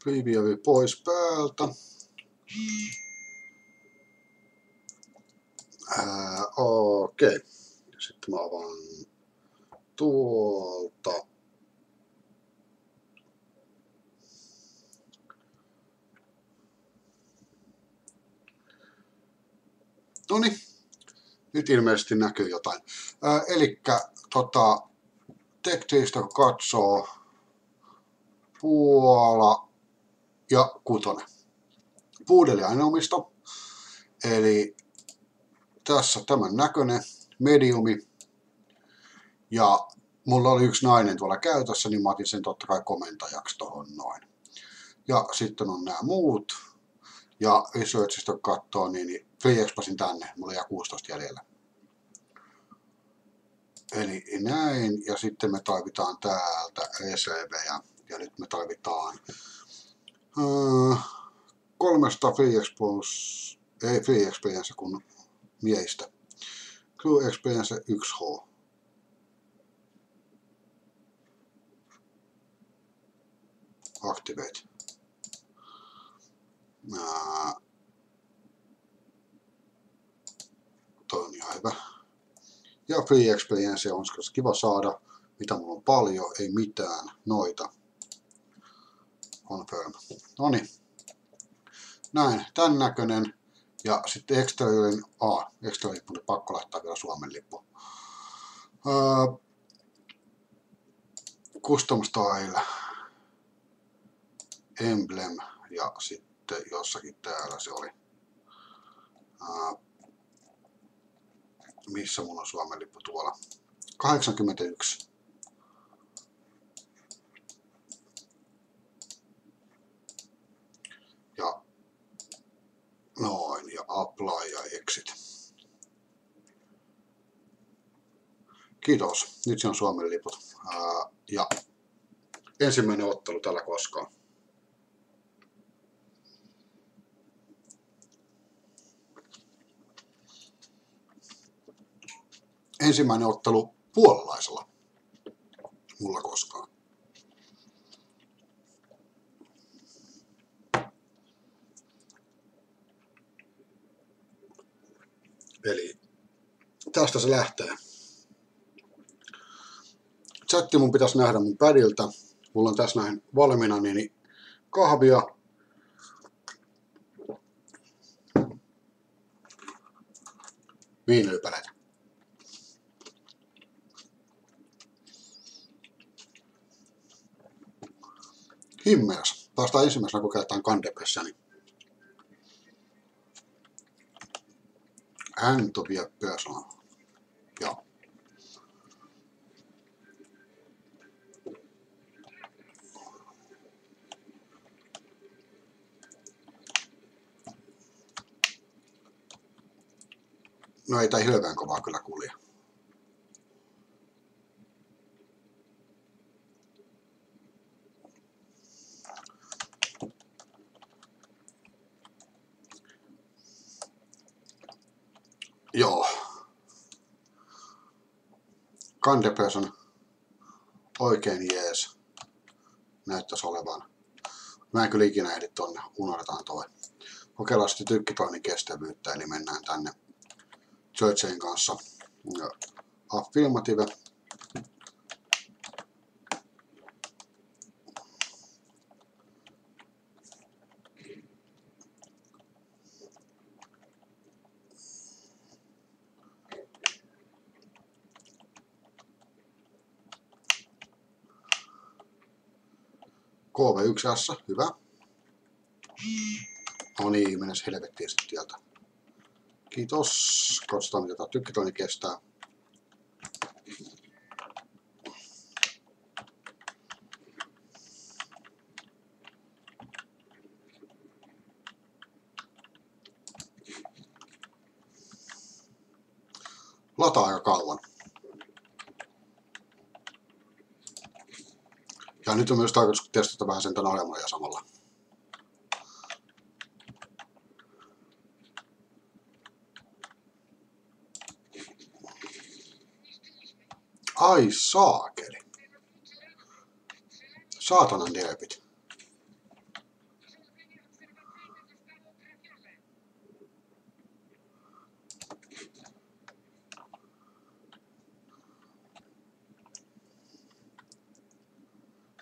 Preview pois päältä. Okei. Sitten mä avaan tuolta. Noniin. Nyt ilmeisesti näkyy jotain. Elikkä tekstiistä kun katsoo Puola ja kutonen. Puudeliaineomisto. Eli tässä tämän näköinen mediumi. Ja mulla oli yksi nainen tuolla käytössä, niin mä otin sen totta kai komentajaksi tohon noin. Ja sitten on nämä muut. Ja Researchista kun katsoo, niin Free Expressin tänne. Mulla jää 16 jäljellä. Eli näin. Ja sitten me tarvitaan täältä reservejä. Ja nyt me tarvitaan 300 Free Experience kun miehistä. Crew Experience 1H. Activate. Toi on ihan hyvä. Ja Free Experience on kiva saada. Mitä mulla on paljon? Ei mitään. Noita. Confirm. Noniin. Näin. Tän näköinen. Ja sitten Exteriorin. Exteriorippu. Pakko laittaa vielä Suomen lippu. Custom Style. Emblem. Ja sitten jossakin täällä se oli. Missä mulla on Suomen lippu tuolla? 81. Ja noin. Ja apply ja exit. Kiitos. Nyt se on Suomen liput. Ja ensimmäinen ottelu tällä koskaan. Ensimmäinen ottelu puolalaisella. Mulla koskaan. Eli tästä se lähtee. Chatti mun pitäisi nähdä mun padilta. Mulla on tässä näin valmiina niin kahvia. Viiniypäleitä. Himmeäs. Päästään ensimmäisenä kokeilemaan Kandepessä. Niin Antopia Persona. Joo. No ei tää hirveän kovaa kyllä kulje. Joo. Kandepes on oikein jees. Näyttäisi olevan. Mä en kyllä ikinä ehdi tonne. Unohdetaan toi. Kokeillaan sitten tykkipainin kestävyyttä. Eli mennään tänne Churchain kanssa. Affirmative. KV1S, hyvä. No niin, mennäs helvettiin sitten tieltä. Kiitos. Katsotaan mitä tää tykkitoini kestää. Lataa aika kauan. Ja nyt on myös tarkoitus testata vähän sen tän alemmoja samalla. Ai saakeli. Saatanan derpit.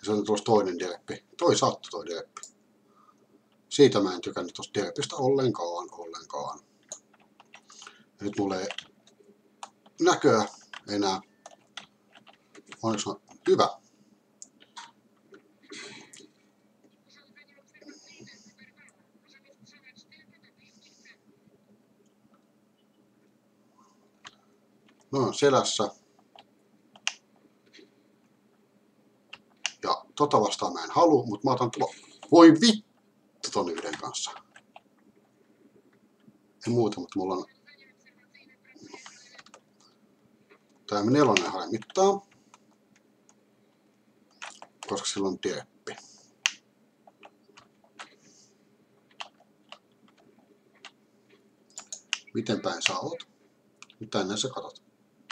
Ja se on tuossa toinen delppi. Toi sattui toi delppi. Siitä mä en tykännyt tosta delpistä ollenkaan. Ja nyt mulla ei näköä enää. Onneksi on hyvä. Noin selässä. Ja tota vastaan mä en halua, mutta mä otan voi vittu ton yhden kanssa. Ei muuta, mutta mulla on tää M4 harmittaa. Koska sillä on delppi. Miten päin sä oot? Tänne sä katot.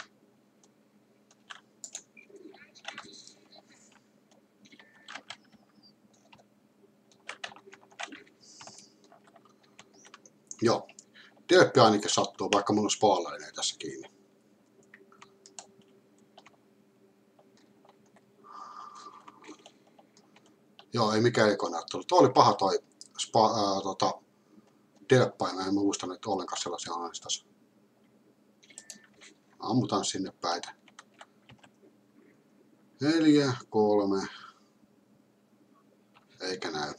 Joo. Delppi ainakin sattuu, vaikka mulla on spaalainen tässä kiinni. Joo, ei mikään ekonäyttely. Tuo oli paha toi delppa, mä en muista nyt ollenkaan sellaisia aineistossa. Ammutaan sinne päitä. 4, 3. Eikä näy.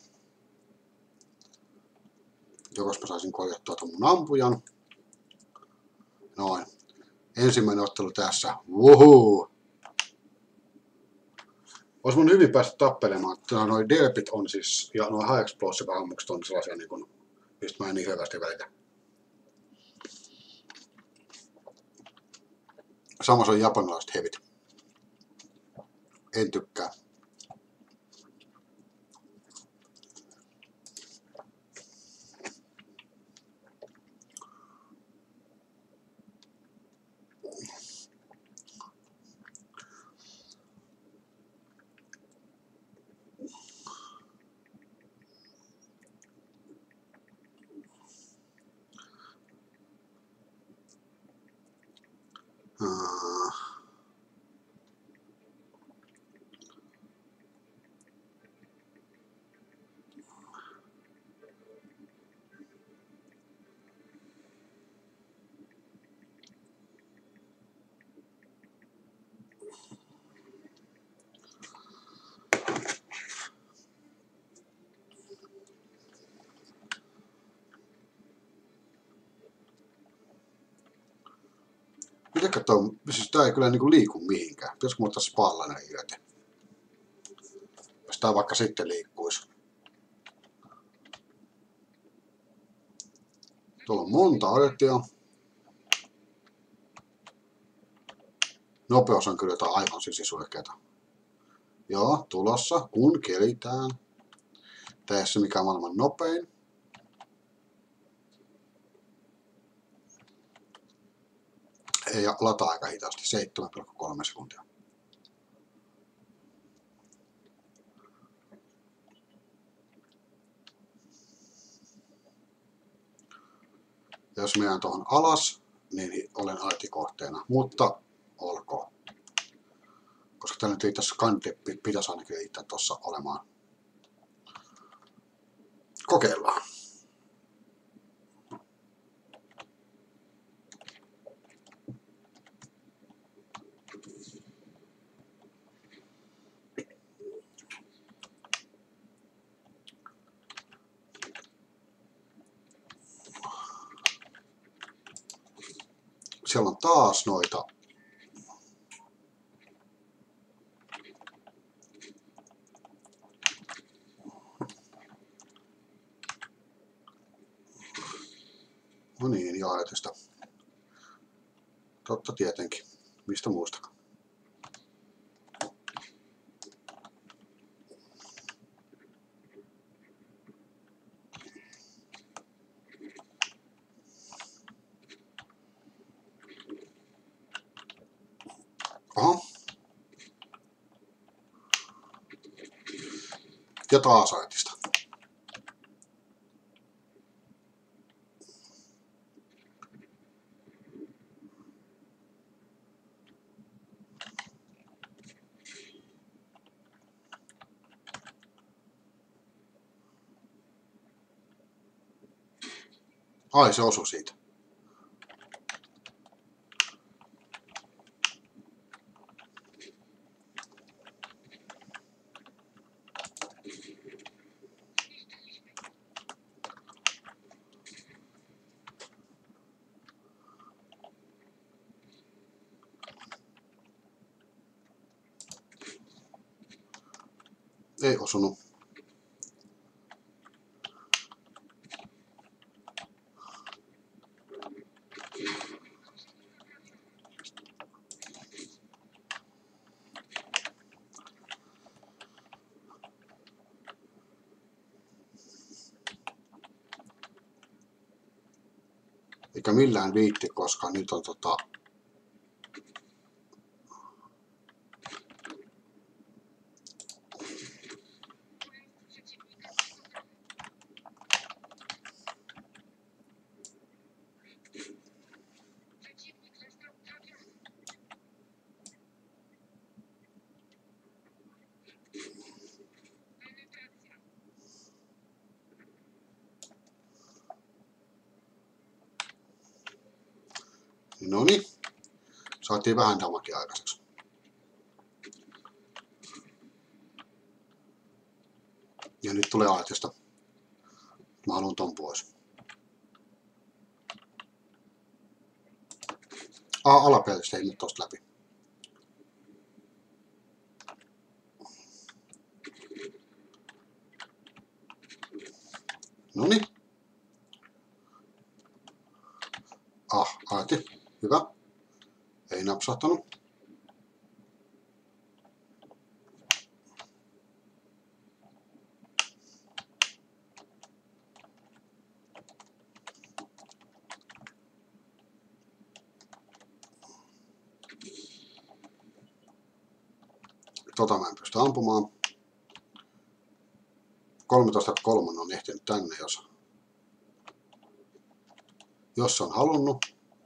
Jokos mä saisin korjattua ton mun ampujan. Noin. Ensimmäinen ottelu tässä. Wuhuu! Ois mun hyvin päästä tappelemaan. Noi delpit on siis, ja noi high explosive ammukset on sellaisia niinku, mistä mä en niin hirveästi välitä. Samassa on japanilaiset hevit. En tykkää. Mitenkä toi, siis tää ei kyllä niinku liiku mihinkään. Pitäisikö mä ottaa spallainen irti? Jos tää vaikka sitten liikkuisi. Tuolla on monta otettia. Nopeus on kyllä jotain aivan sisisuikeeta. Joo, tulossa, kun kelitään. Tää ei ole se mikään maailman nopein. Ja lataa aika hitaasti, 7,3 sekuntia. Ja jos menen tuohon alas, niin olen altikohteena, mutta olkoon. Koska tällä nyt riittäisi kante, pitäisi ainakin riittää tuossa olemaan. Kokeillaan. Siellä on taas noita no niin, jaetusta. Totta tietenkin. Mistä muustakaan. Aha. Ja taas aitista. Ai, se osui siitä. Ei osunut. Eikä millään viitti, koska nyt on Noniin. Saatiin vähän damakia aikaiseksi. Ja nyt tulee aitiosta. Mä haluan ton pois. Alapelistä ei nyt tosta läpi. Noniin. Aiti. Hyvä. Ei napsahtanut. Tota mä en pysty ampumaan. 13.3 on ehtinyt tänne, jos on halunnut.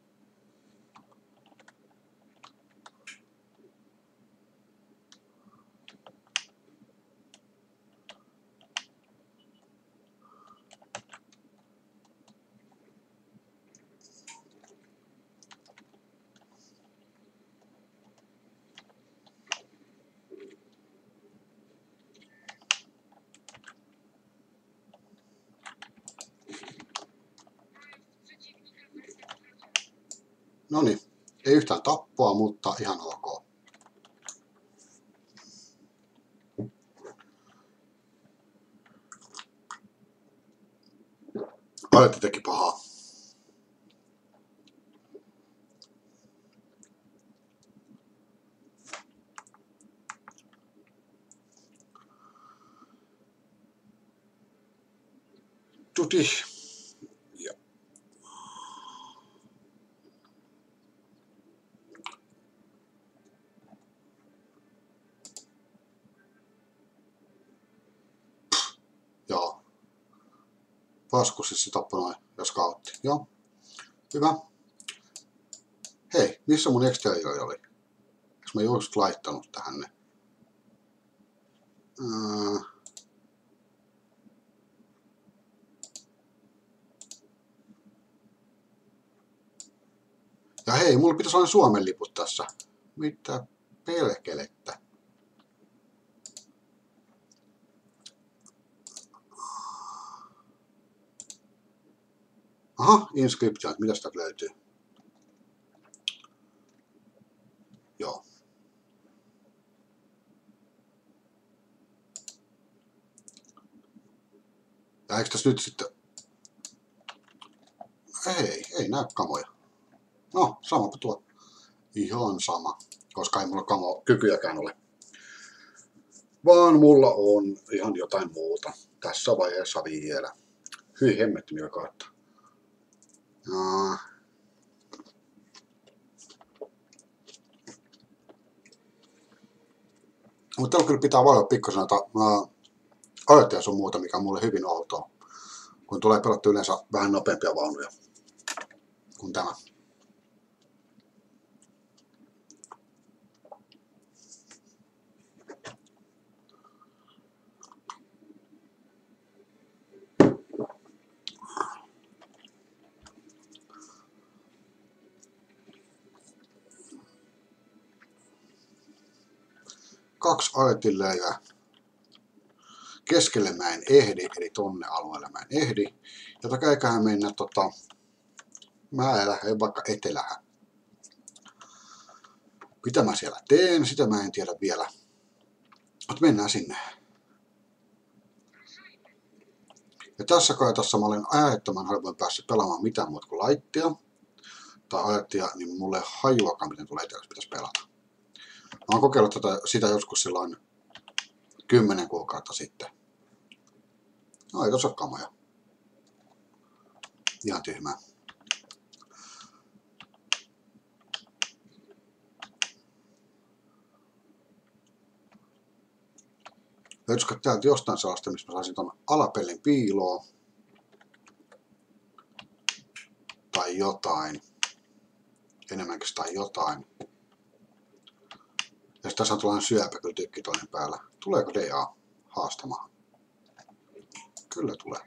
Noniin, ei yhtään tappoa, mutta ihan ok. Aletti teki pahaa. Tuti. Ja. Joo. Paskussissa se tappoi noin, jos kautti. Joo. Hyvä. Hei, missä mun exterior oli? Eikö mä just laittanut tähän ne? Ja hei, mulla pitäisi olla Suomen liput tässä. Mitä pelkelettä? Aha, inscription. Mitäs täältä löytyy? Joo. Ja eikö tässä nyt sitten... Ei näy kamoja. No, samapa tuo. Ihan sama. Koska ei mulla kykyjäkään ole. Vaan mulla on ihan jotain muuta. Tässä vaiheessa vielä. Hyi hemmetti mikä kautta. Mutta täällä kyllä pitää valioa pikkasen näitä ajoitteja sun muuta, mikä on mulle hyvin outoa. Kun tulee pelattu yleensä vähän nopeampia vaunuja kuin tämä. 2 artillerejä. Keskelle mä en ehdi, eli tonne alueelle mä en ehdi. Jota käiköhän mennä mä lähden vaikka etelähän. Mitä mä siellä teen, sitä mä en tiedä vielä. Mutta mennään sinne. Ja tässä kaitassa mä olen äärettömän harvoin päässyt pelaamaan mitään muuta kuin laittia. Tai alettia, niin mulle ei hajuakaan, miten tulee etelässä pitäisi pelata. Mä oon kokeillut sitä joskus silloin 10 kuukautta sitten. No ei tossa kamoja. Ihan tyhmää. Löytyisikö täältä jostain sellaista, missä mä saisin ton alapellin piiloon? Tai jotain. Enemmänkin tai jotain. Ja tässä on tällainen syöpä kyllä tykki toinen päällä. Tuleeko DA haastamaan? Kyllä tulee.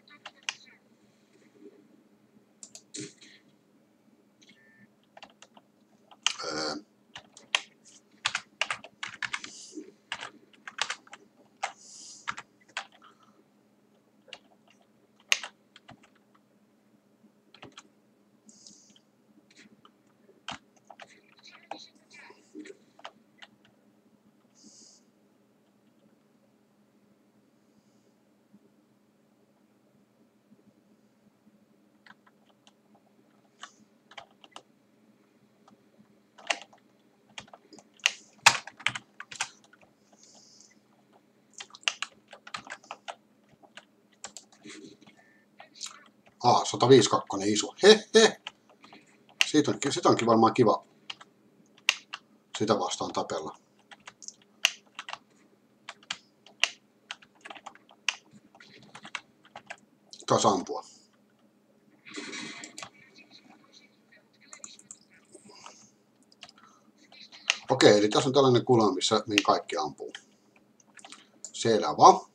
Ah, 152 iso. Hehe. Siitä onkin varmaan kiva sitä vastaan tapella. Taas ampua. Okei, eli tässä on tällainen kulma, mihin kaikki ampuu. Selvä.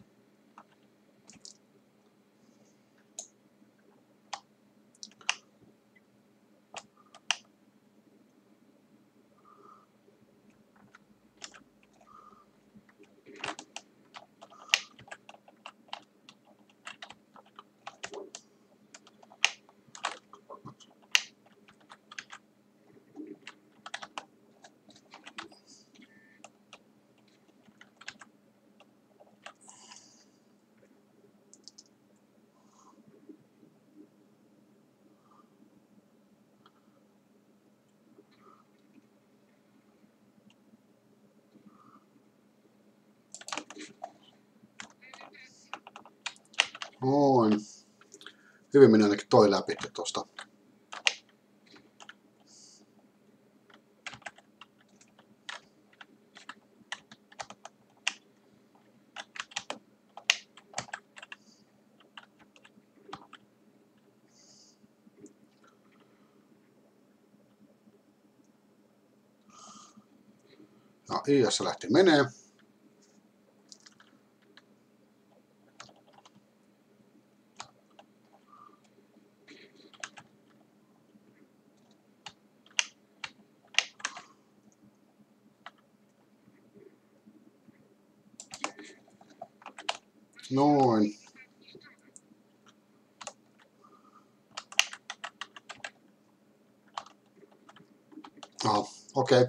Noin. Hyvin meni ainakin toi läpi tosta. Ja IS lähti menee. Noin. Aha, okei.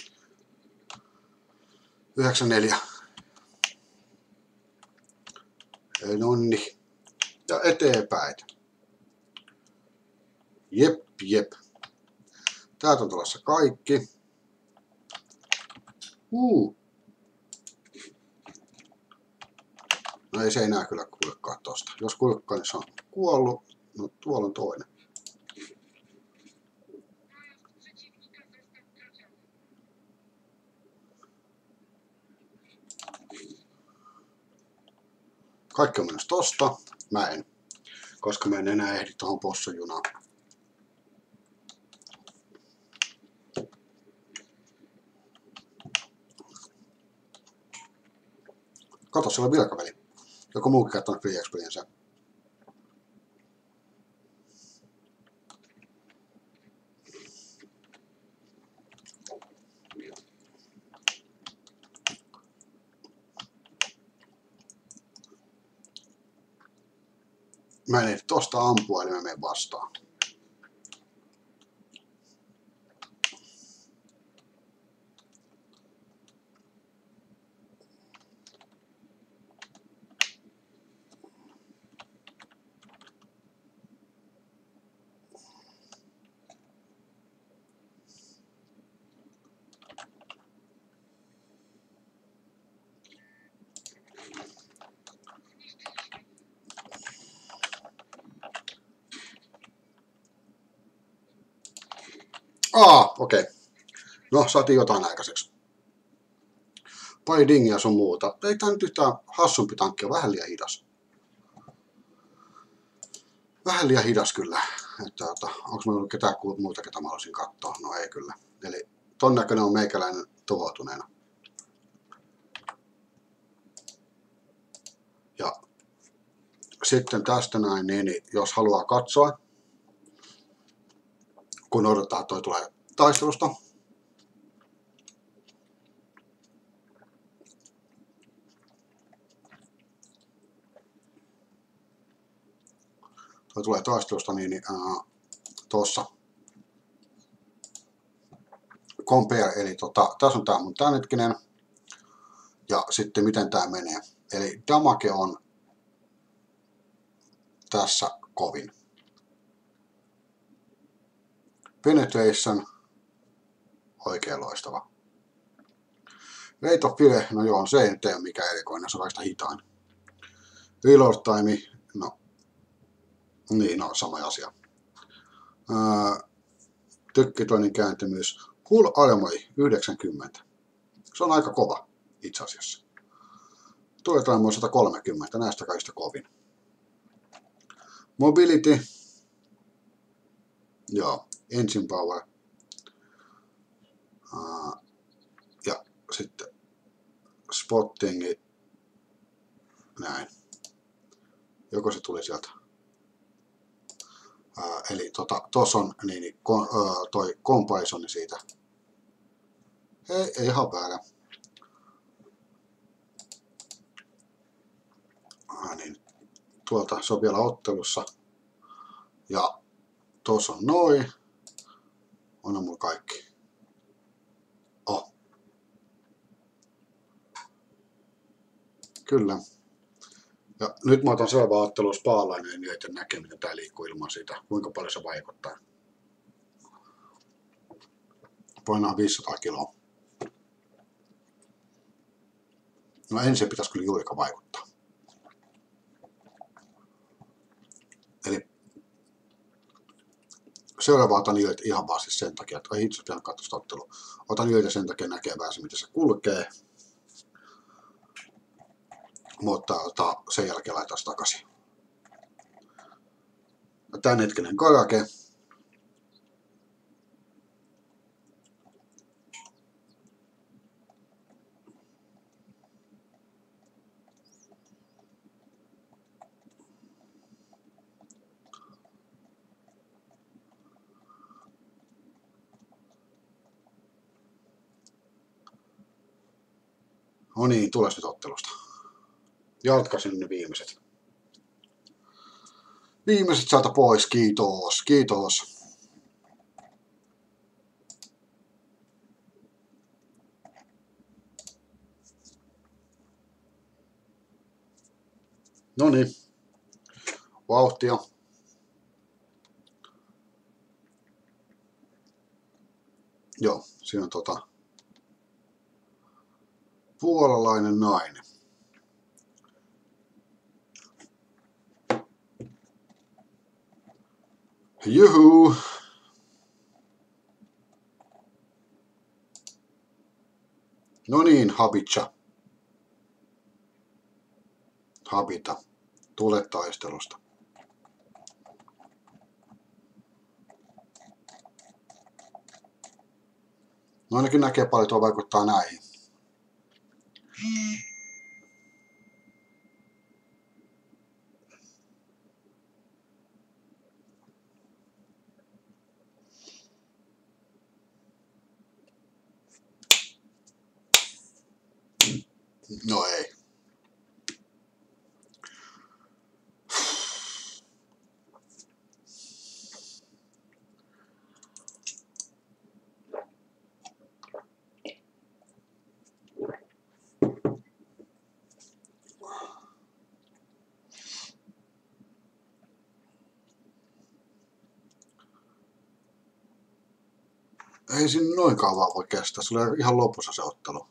94. Nonni. Ja eteenpäin. Jep. Täältä on tulossa kaikki. No ei se enää kyllä kulkekaan tosta. Jos kulkkaa, niin se on kuollut. No tuolla on toinen. Kaikki on menossa tosta. Mä en. Koska mä en enää ehdi tohon possujunaan. Kato, siellä on vilkaveli. Joku muukin käyttänyt Free Experience. mä en tosta ampua, eli mä menen vastaan. Okei. Okay. No, saatiin jotain aikaiseksi. Pari dingiä sun muuta. Ei tää nyt yhtään hassumpi tankki, on vähän liian hidas. Vähän liian hidas kyllä. Että onks minulla ketään muuta, ketä mä haluaisin katsoa? No ei kyllä. Eli ton näköinen on meikäläinen tuhoutuneena. Ja sitten tästä näin, niin jos haluaa katsoa, kun odottaa, että toi tulee taistelusta. Toi tulee taistelusta, niin tuossa compare, eli tässä on tää mun tämänhetkinen, ja sitten miten tää menee. Eli damage on tässä kovin. Penetration, oikein loistava. Rate of fire, no joo, se ei nyt ole mikään erikoinen, se on aika hitain. Reload time, no, niin, no, sama asia. Tökkitoinen kääntymys, hull armor 90. Se on aika kova, itse asiassa. Tuetaan mua 130, näistä kaikista kovin. Mobility, joo, engine power. Ja sitten spottingi, näin. Joko se tuli sieltä. Eli tossa on niin, toi comparisoni siitä. Ei ihan väärä. Niin, tuolta se on vielä ottelussa. Ja tossa on noin. On mulla kaikki. Kyllä. Ja nyt mä otan seuraava ottelu spaalainen niin että näkee miten tää liikkuu ilman sitä. Kuinka paljon se vaikuttaa. Painaa 500 kiloa. No ensin pitäisi kyllä juurikaan vaikuttaa. Eli seuraava otan yöitä ihan vaan siis sen takia, että ei itse pitänyt katsoa sitä ottelua. Otan yöitä sen takia näkee vähän se miten se kulkee. Mutta sen jälkeen laitetaan se takaisin. Tän hetkinen karake. No niin, tules nyt ottelusta. Jatkaisin ne viimeiset. Viimeiset sieltä pois, kiitos, kiitos. Noniin. Vauhtia. Joo, siinä on puolalainen nainen. Juhu! No niin, Habitsa. Habita. Tule taistelusta. No ainakin näkee paljon, tuo vaikuttaa näihin. No ei. Ei siinä noin kauan voi kestää, se oli ihan lopussa se ottelu.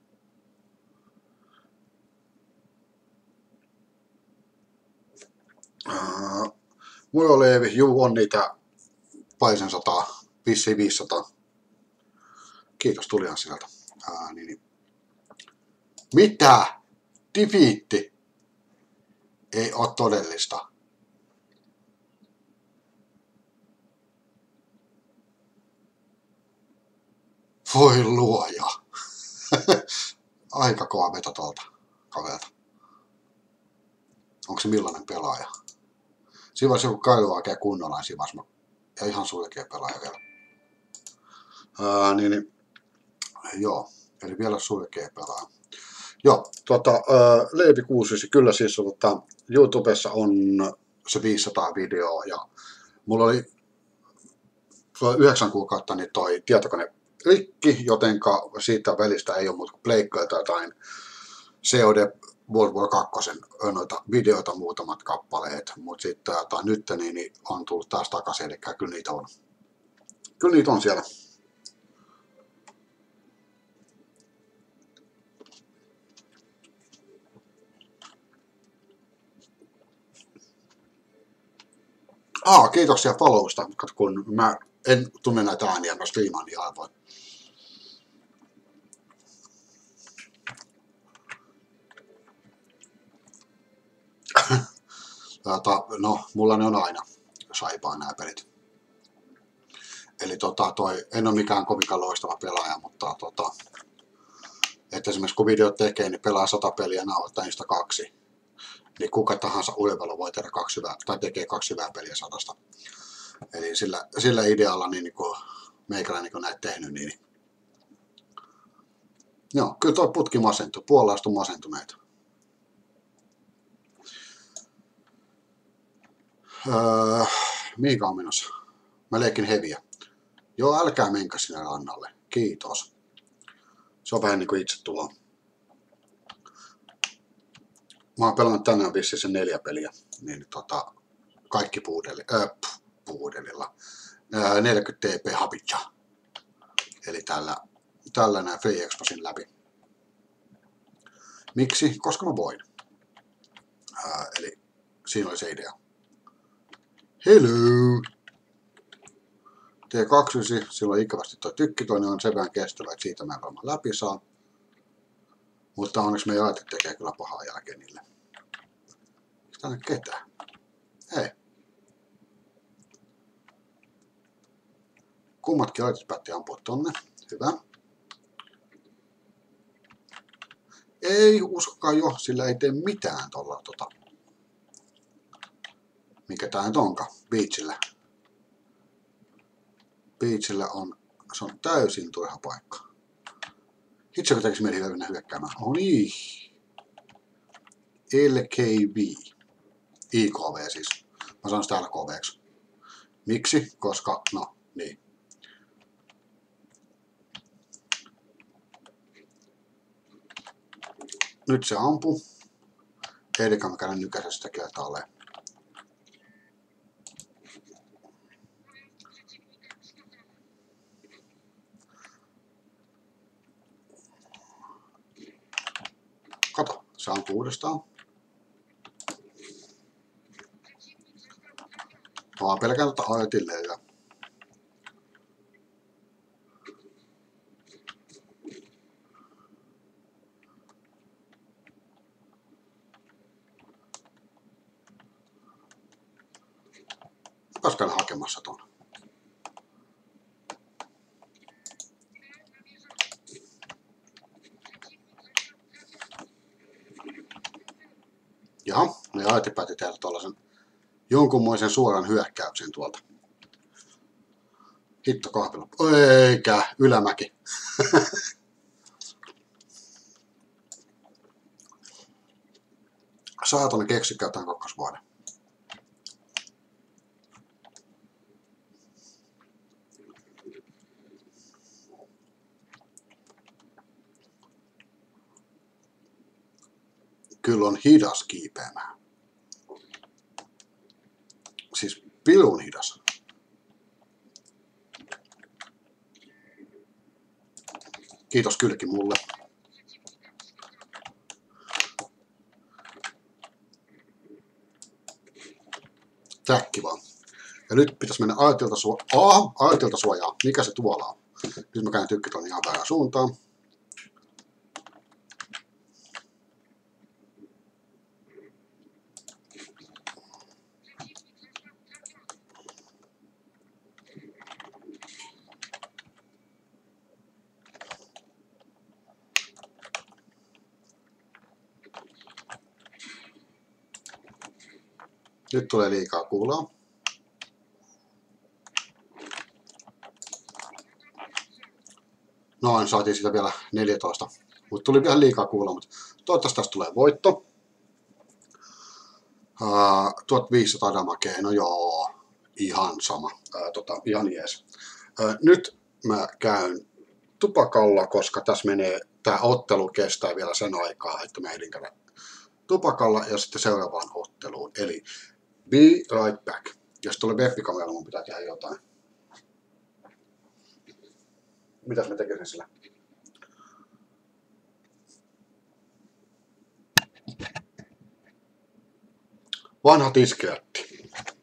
Mulla on Leevi, on niitä paisen 100, vissiin 500. Kiitos, tulihan sieltä. Niin. Mitä? Defeatti? Ei oo todellista. Voi luoja. Aika kova veto tuolta kaverilta. Onko se millainen pelaaja? Siinä vaiheessa joku Kailu oikein kunnolla, siinä vaiheessa ja ihan sulkea pelaaja vielä. Niin, joo, eli vielä sulkea pelaaja. Joo, Leevi 69, kyllä siis YouTubessa on se 500 videoa ja mulla oli 9 kuukautta niin toi tietokone rikki, jotenka siitä välistä ei ole muuta kuin pleikkoilta jotain COD World War 2 noita videoita muutamat kappaleet, mutta sitten nyt niin on tullut taas takaisin, eli kyllä niitä on. Kyllä niitä on siellä. Kiitoksia followsta, kun mä en tunne näitä ääniä, mä striimaan niin harvoin. No, mulla ne on aina saipaa nämä pelit. Eli en ole mikään kovinkaan loistava pelaaja, mutta että esimerkiksi kun videot tekee, niin pelaa 100 peliä ja nauhoittaa niistä 2. Niin kuka tahansa ulvelo voi tehdä 2 hyvää, tai tekee 2 hyvää peliä 100. Eli sillä idealla, niin kun meikäläinen niin näet tehnyt, niin joo, kyllä tuo putki masentuu, puolalaiset on masentuneita. Mihinkä on menossa? Mä leikin heviä. Joo, älkää menkää sinne rannalle. Kiitos. Se on vähän niin kuin itse tulo. Mä oon pelannut tänään vissiin sen 4 peliä. Niin kaikki puudelilla. 40 TP Habitja. Eli tällä nää Free Exposin läpi. Miksi? Koska mä voin. Eli siinä oli se idea. Hello! T29, silloin ikävästi toi tykki, toinen on sen vähän kestävä, että siitä mä en varmaan läpi saa. Mutta onneksi meidän ajat tekee kyllä pahaa jälkeen niille. Eikö täällä ketään? Ei. Kummatkin ajat päätti ampua tonne. Hyvä. Ei uskokaa jo, sillä ei tee mitään tuolla mikä tää nyt onkaan, Beachillä. Beachillä se on täysin turha paikka. Itse kun tekisi mieli mennä hyökkäämään. Niin. LKV. IKV siis. Mä sanon sitä LKVksi. Miksi? Koska, no, niin. Nyt se ampuu. Eikä mä käyn nykäisen sitä kertaalleen. Kato, se ampuu uudestaan. Vaan pelkään ajatilleen ja käydä hakemassa ton. Jaha, me ajatti päätti tehdä tuollaisen jonkunmoisen suoran hyökkäyksen tuolta. Hitto kahvilla. Eikä, ylämäki. Saatana keksikää tämän kakkosvuoden. Kyllä on hidas kiipeämään. Siis pilun hidas. Kiitos kylki mulle. Täkki vaan. Ja nyt pitäisi mennä ajotilta suojaa. Mikä se tuolla on? Nyt mä käyn tykkiton ihan väärään suuntaan. Nyt tulee liikaa kuulaa. Noin, saatiin siitä vielä 14. Mutta tuli vielä liikaa kuulaa, mutta toivottavasti tästä tulee voitto. 1500 damagea, no joo, ihan sama, ihan jees. Nyt mä käyn tupakalla, koska tässä menee, tää ottelu kestää vielä sen aikaa, että mä ehdin käydä tupakalla ja sitten seuraavaan otteluun. Eli be right back. Jos tulee webbikamera, mun pitää tehdä jotain. Mitäs mä tekisin sillä? Vanha tiskeytti.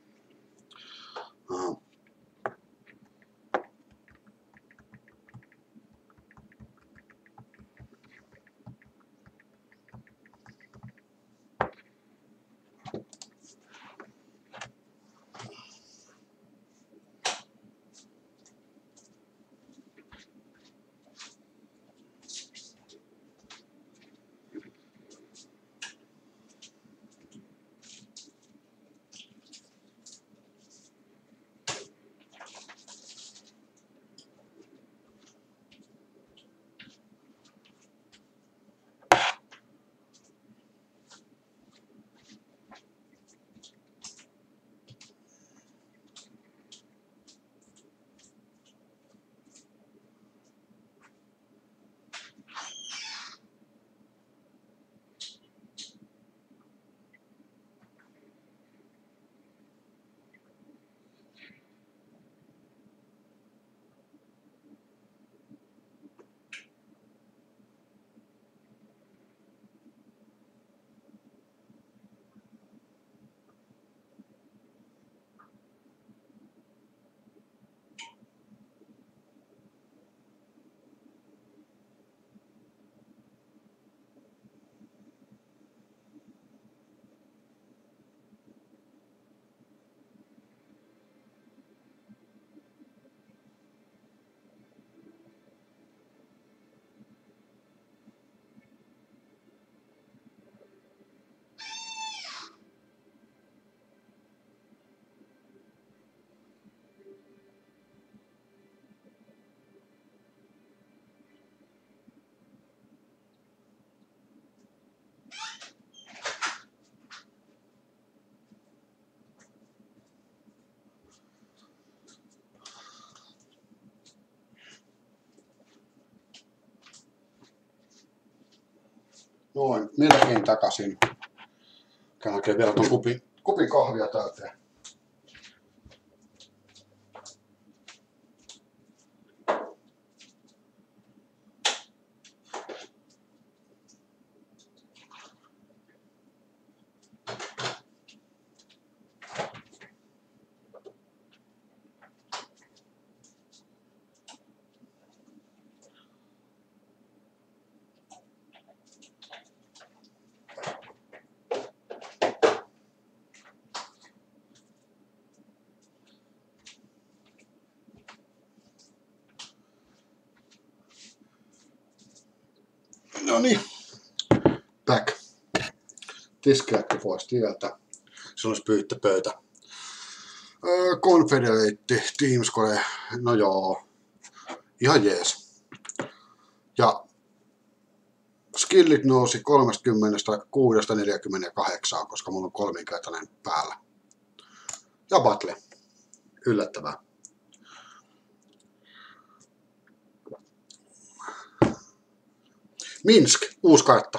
Noin, minäkin takaisin. Käyn oikein vielä ton kupin kahvia täyteen. No niin, back. Tiskijätti pois tieltä. Se olisi pyyttöpöytä. Confederate, Teamscore, no joo, ihan jees. Ja skillit nousi 36-48, koska mulla on kolminkertainen päällä. Ja battle, yllättävää. Minsk, uusi kartta.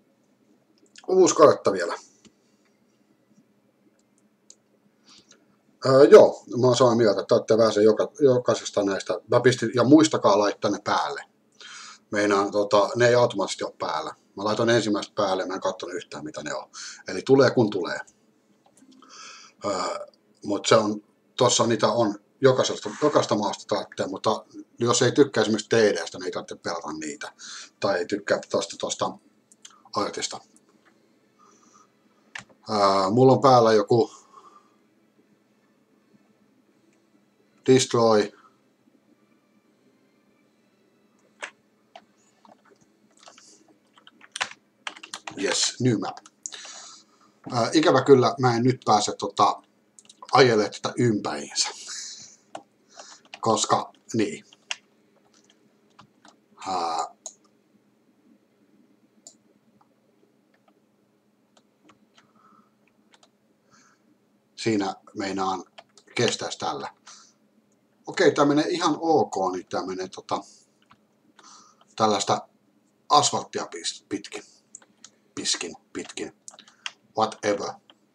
Uusi kartta vielä. Joo, mä oon samaa mieltä, että olette vähän jokaisesta näistä. Mä pistin, ja muistakaa laittaa ne päälle. Meinaan, ne ei automaattisesti ole päällä. Mä laitan ensimmäistä päälle, mä en katsonut yhtään mitä ne on. Eli tulee kun tulee. Mutta se on, tossa niitä on jokaista maasta tarvitsee, mutta jos ei tykkää esimerkiksi TDstä, niin ei tarvitse pelata niitä. Tai ei tykkää tosta artista. Mulla on päällä joku Destroy. Yes, new map. Ikävä kyllä mä en nyt pääse ajelemaan tätä ympäriinsä. Koska, niin. Siinä meinaan kestäisi tällä. Okei, tää menee ihan ok, niin tää menee tällaista asfalttia pitkin. Whatever.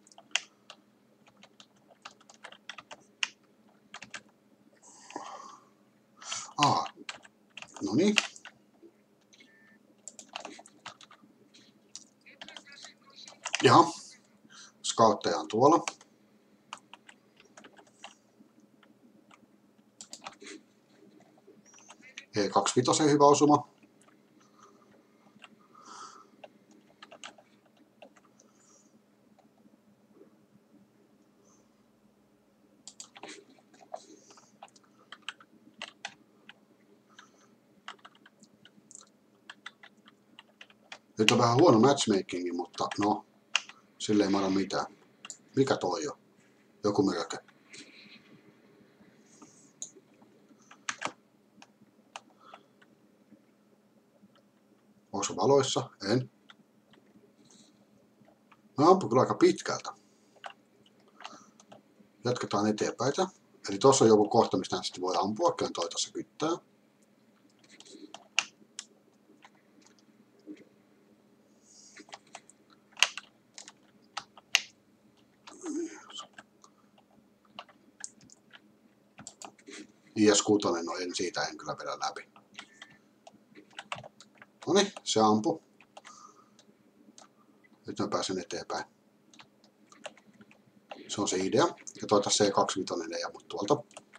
No niin. Jaha. Scoutteja on tuolla. E25 hyvä osuma. Nyt on vähän huono matchmakingi, mutta no, sille ei mahda mitään. Mikä toi on? Joku mörkö. Onko valoissa? En. Mä ampun kyllä aika pitkältä. Jatketaan eteenpäin. Eli tuossa on joku kohta, mistä sitten voi ampua. Kyllä toi tuossa kyttää. IS-6, no en siitä en kyllä vedä läpi. Noniin, se ampui. Nyt mä pääsen eteenpäin. Se on se idea. Ja toivottavasti C25 ei ammu tuolta.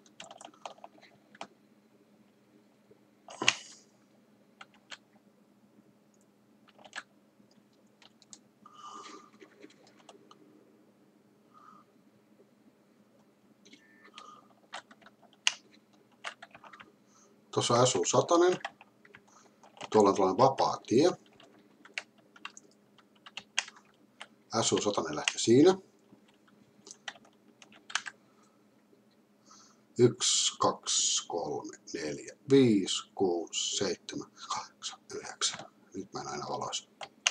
Tuossa on SU-100. Tuolla on tällainen vapaa tie. SU-100 lähti siinä. 1, 2, 3, 4, 5, 6, 7, 8, 9. Nyt mä en aina valoisa.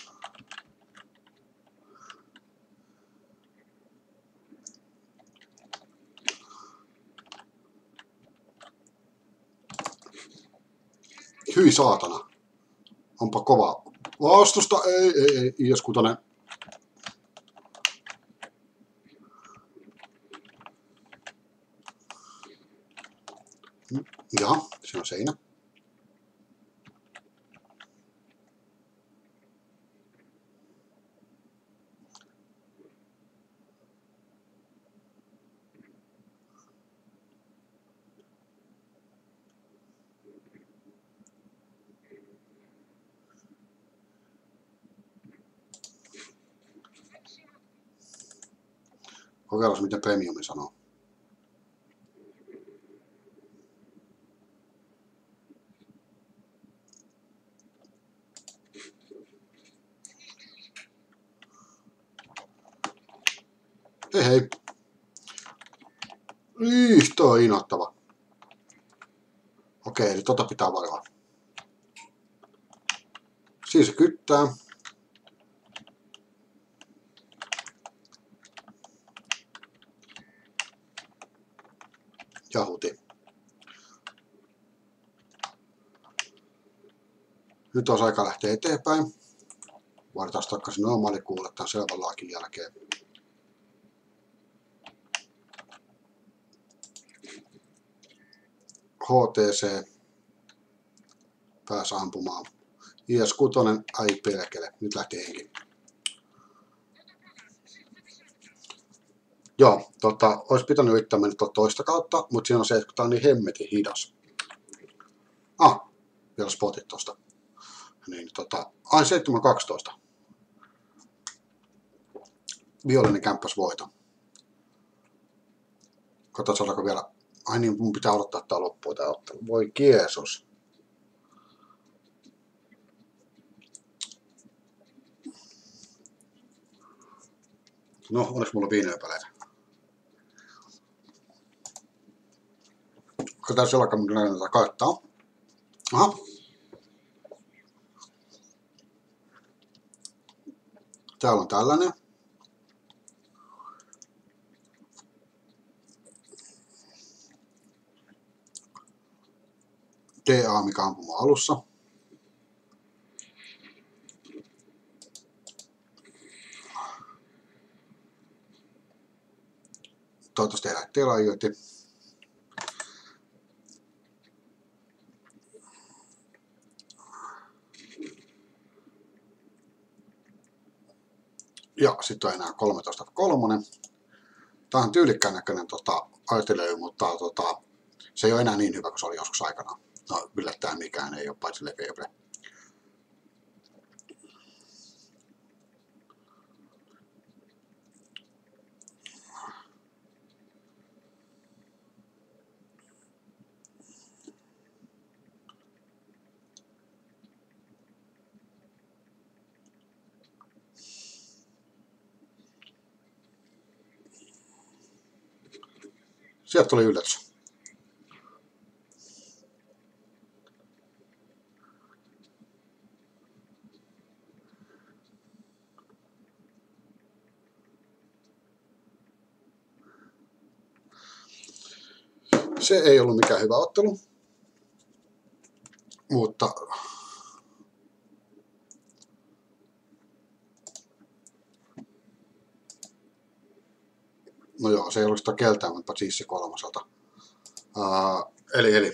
Hyi saatana. Onpa kova vastusta. Ei. IS-6. Jaha, se on seinä. Kokeillaan miten premiumi sanoo. Hei. Toi on inhottava. Okei, eli pitää varoa. Siinä se kyttää. Jahuti. Nyt on aika lähteä eteenpäin. Vaaditaan takaisin normaali kuulla tämän selvän laakin jälkeen. HTC pääsi ampumaan. IS-6, ai pelkele, nyt lähti henki. Joo, olisi pitänyt yrittää mennä toista kautta, mutta siinä on se, että tää on niin hemmetin hidas. Vielä spotit tosta. Niin ai 7-12. Vihollinen kämppäs voito. Katsotaan saadaanko vielä. Ai niin, mun pitää odottaa, että tää loppuu tää ottelu. Voi Jeesus. No, onneksi mulla on viinejäpäleitä. Katsotaan sellainen, mitä näitä kattaa. Aha. Täällä on tällainen. DA, mikä ampuma alussa. Toivottavasti elää telajoiti. Ja sitten on enää 13.3. Tää on tyylikkään näköinen artilleri, mutta se ei ole enää niin hyvä kuin se oli joskus aikanaan. No, yllättäen mikään ei ole paitsi Lefebvre. Sieltä tuli yllätys. Se ei ollut mikään hyvä ottelu, mutta no joo, se ei ollut sitä keltään, mutta siis se 3. Eli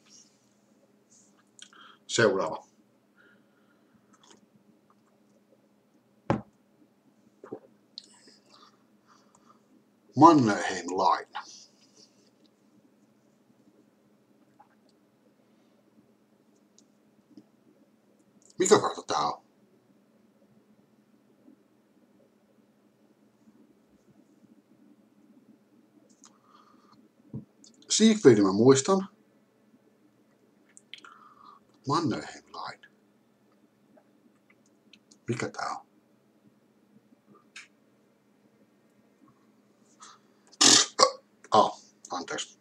seuraava. Mannerheim Line. Mikä kartta tää on? Siegfriedin mä muistan. Mannerheim Line. Mikä tää on? Anteeksi.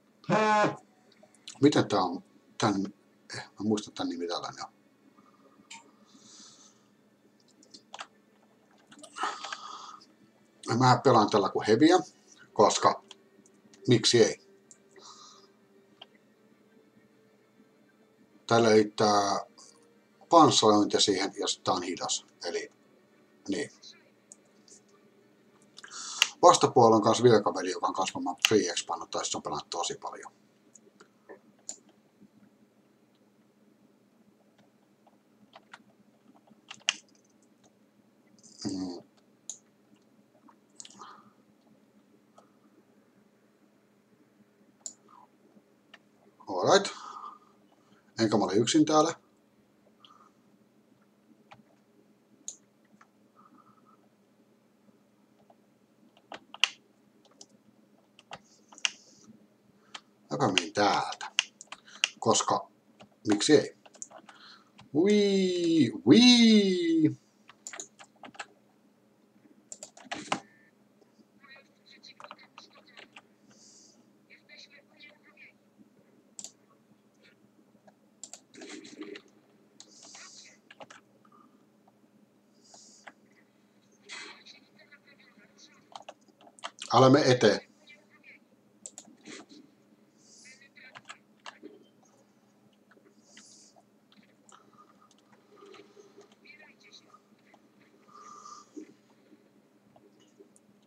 Miten tää on? Mä muistan tän nimi tällainen on. Mä pelaan tällä kuin heviä, koska miksi ei? Tällä liittää panssarointia siihen ja sitten on hidas. Eli niin. Vastapuolella on kanssa virkaveli, joka on kasvamaan free expandot, tai se on pelannut tosi paljon. Alright. Enkä mä ole yksin täällä. Mäpä menin täältä. Koska miksi ei? Wii. Älä mene eteen.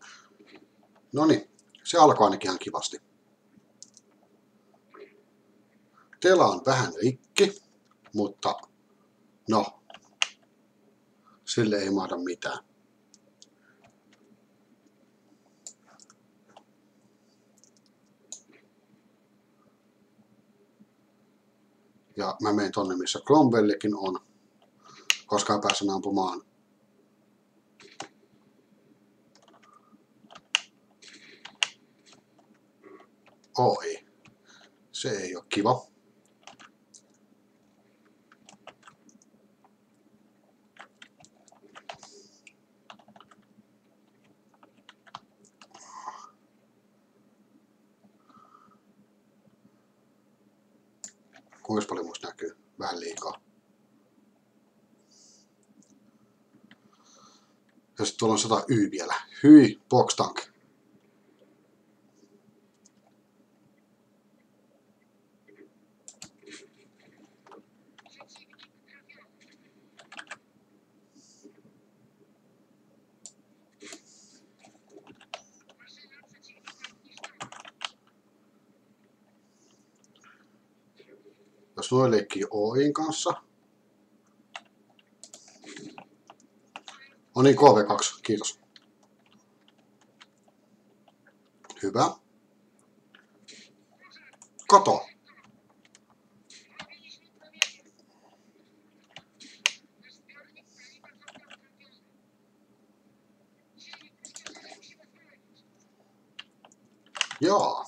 Noniin, se alkoi ainakin ihan kivasti. Tela on vähän rikki, mutta no, sille ei mahda mitään. Ja mä menen tonne, missä Cromwellikin on, koska mä pääsen ampumaan oi. Se ei ole kiva. Kuinka paljon musta näkyy? Vähän liikaa. Ja sitten tuolla on 100 Y vielä. Hyi, box tank. Jos noin leikkii OIn kanssa. No niin, KV2, kiitos. Hyvä. Kato. Joo.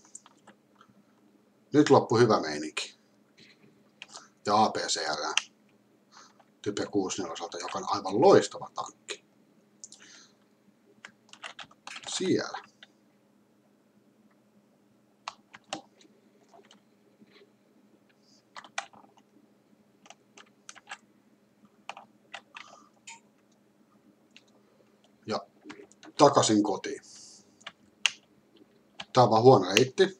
Nyt loppu hyvä meininki. Ja APCR. Type 64, joka on aivan loistava tankki. Siellä. Ja takaisin kotiin. Tää on vaan huono reitti.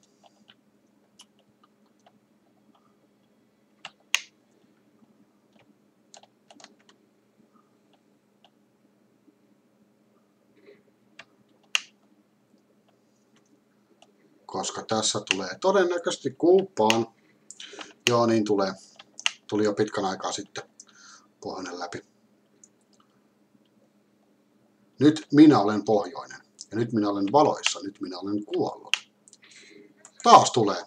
Koska tässä tulee todennäköisesti kuuppaan. Joo, niin tulee. Tuli jo pitkän aikaa sitten pohjoinen läpi. Nyt minä olen pohjoinen. Ja nyt minä olen valoissa. Nyt minä olen kuollut. Taas tulee.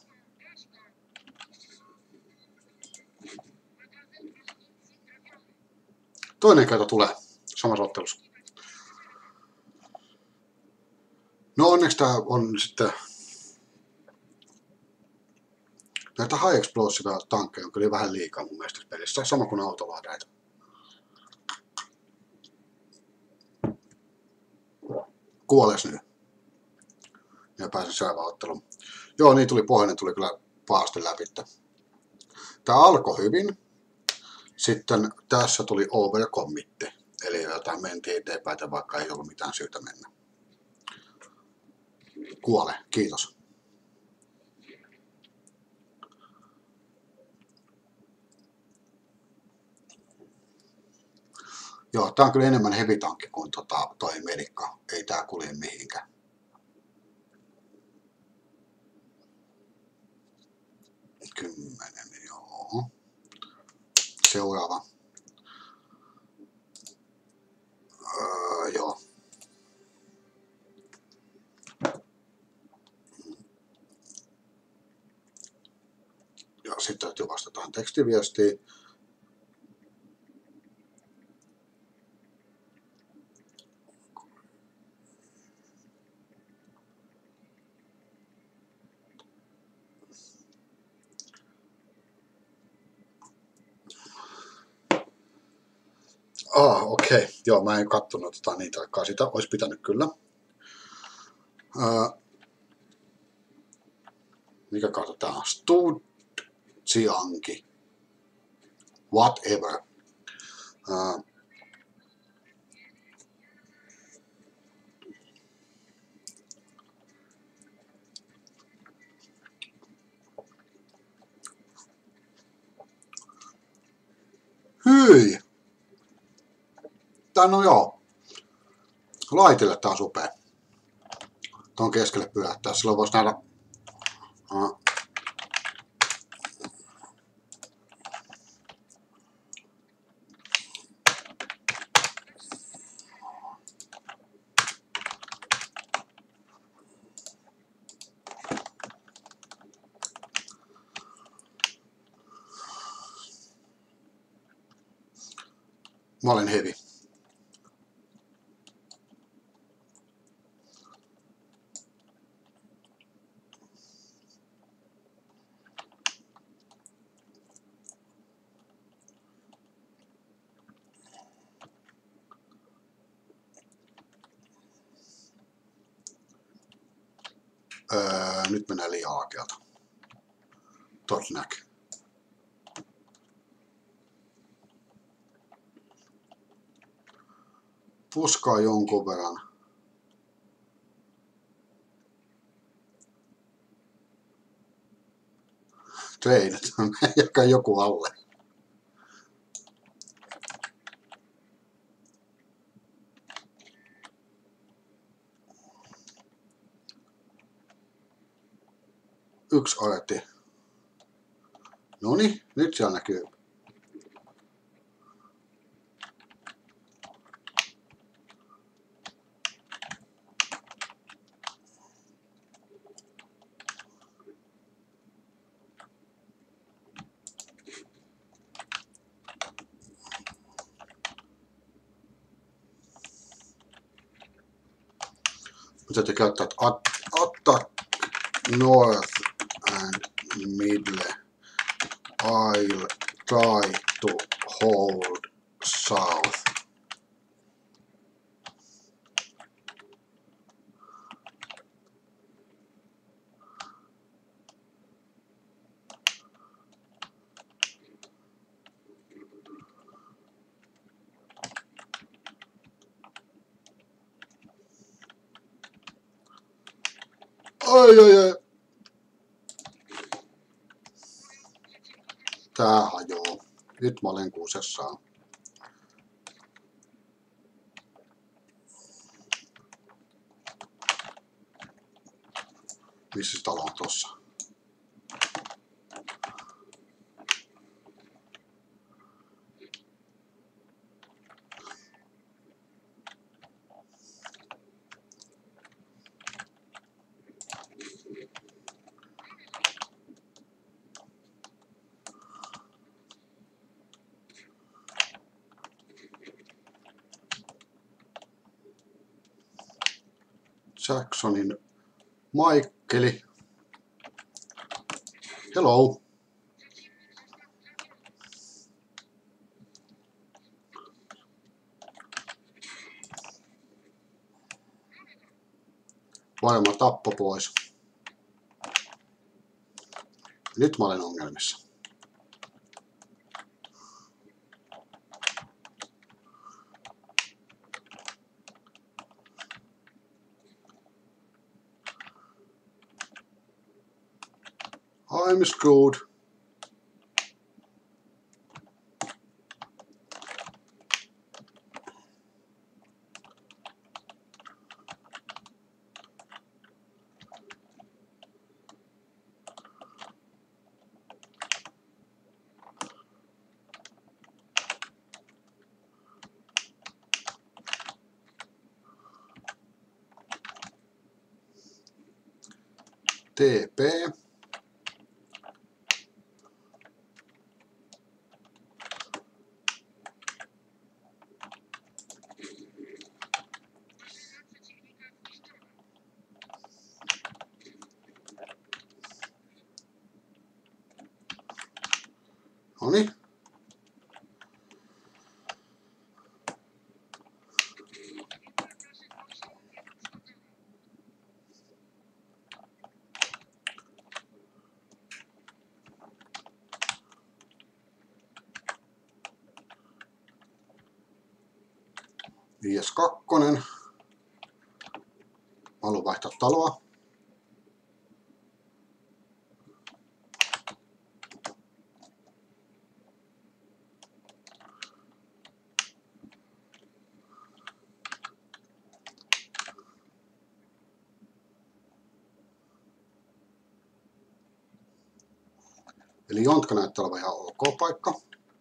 Toinen kerta tulee samassa ottelussa. No onneksi tää on sitten näitä high explosive tankkeja on kyllä vähän liikaa mun mielestä pelissä. Sama kuin autolaadeita. Kuoles nyt. Ja pääsin selvään otteluun. Joo, niin tuli pohjoinen, tuli kyllä pahasti läpi. Tää alkoi hyvin. Sitten tässä tuli overcommitti. Eli jotain mentiin eteenpäin, vaikka ei ollut mitään syytä mennä. Kuole, kiitos. Joo, tää on kyllä enemmän heavy-tankki kuin toi Medikka. Ei tää kulje mihinkään. Kymmenen, joo. Seuraava. Joo. Ja sitten täytyy vastata tekstiviestiin. Okei. Joo, mä en kattonut niin tarkkaan sitä. Olisi pitänyt kyllä. Mikä kautta tää on? Studzianki. Whatever. Hyi! Tää no joo. Laitille tää on supea. Tuon keskelle pyörähtää. Silloin voisi nähdä Mä olen heavy. Nyt mennään liian hakealta. Tot näkyy. Puskaa jonkun verran. Trade, jakaa joku alle. Yksi aretti. Noniin, nyt siellä näkyy. Täytyy käyttää attack north and middle. I'll try to hold south. Ai. Tää hajoo. Nyt mä olen kuusessaan. Missä se talo on tossa? Jacksonin Maikkeli. Hello. Varma tappo pois. Nyt mä olen ongelmissa. I'm screwed. TP. Noniin. Viies kakkonen. Mä haluan vaihtaa taloa. Eli Jontka näyttää olevan ihan ok paikka.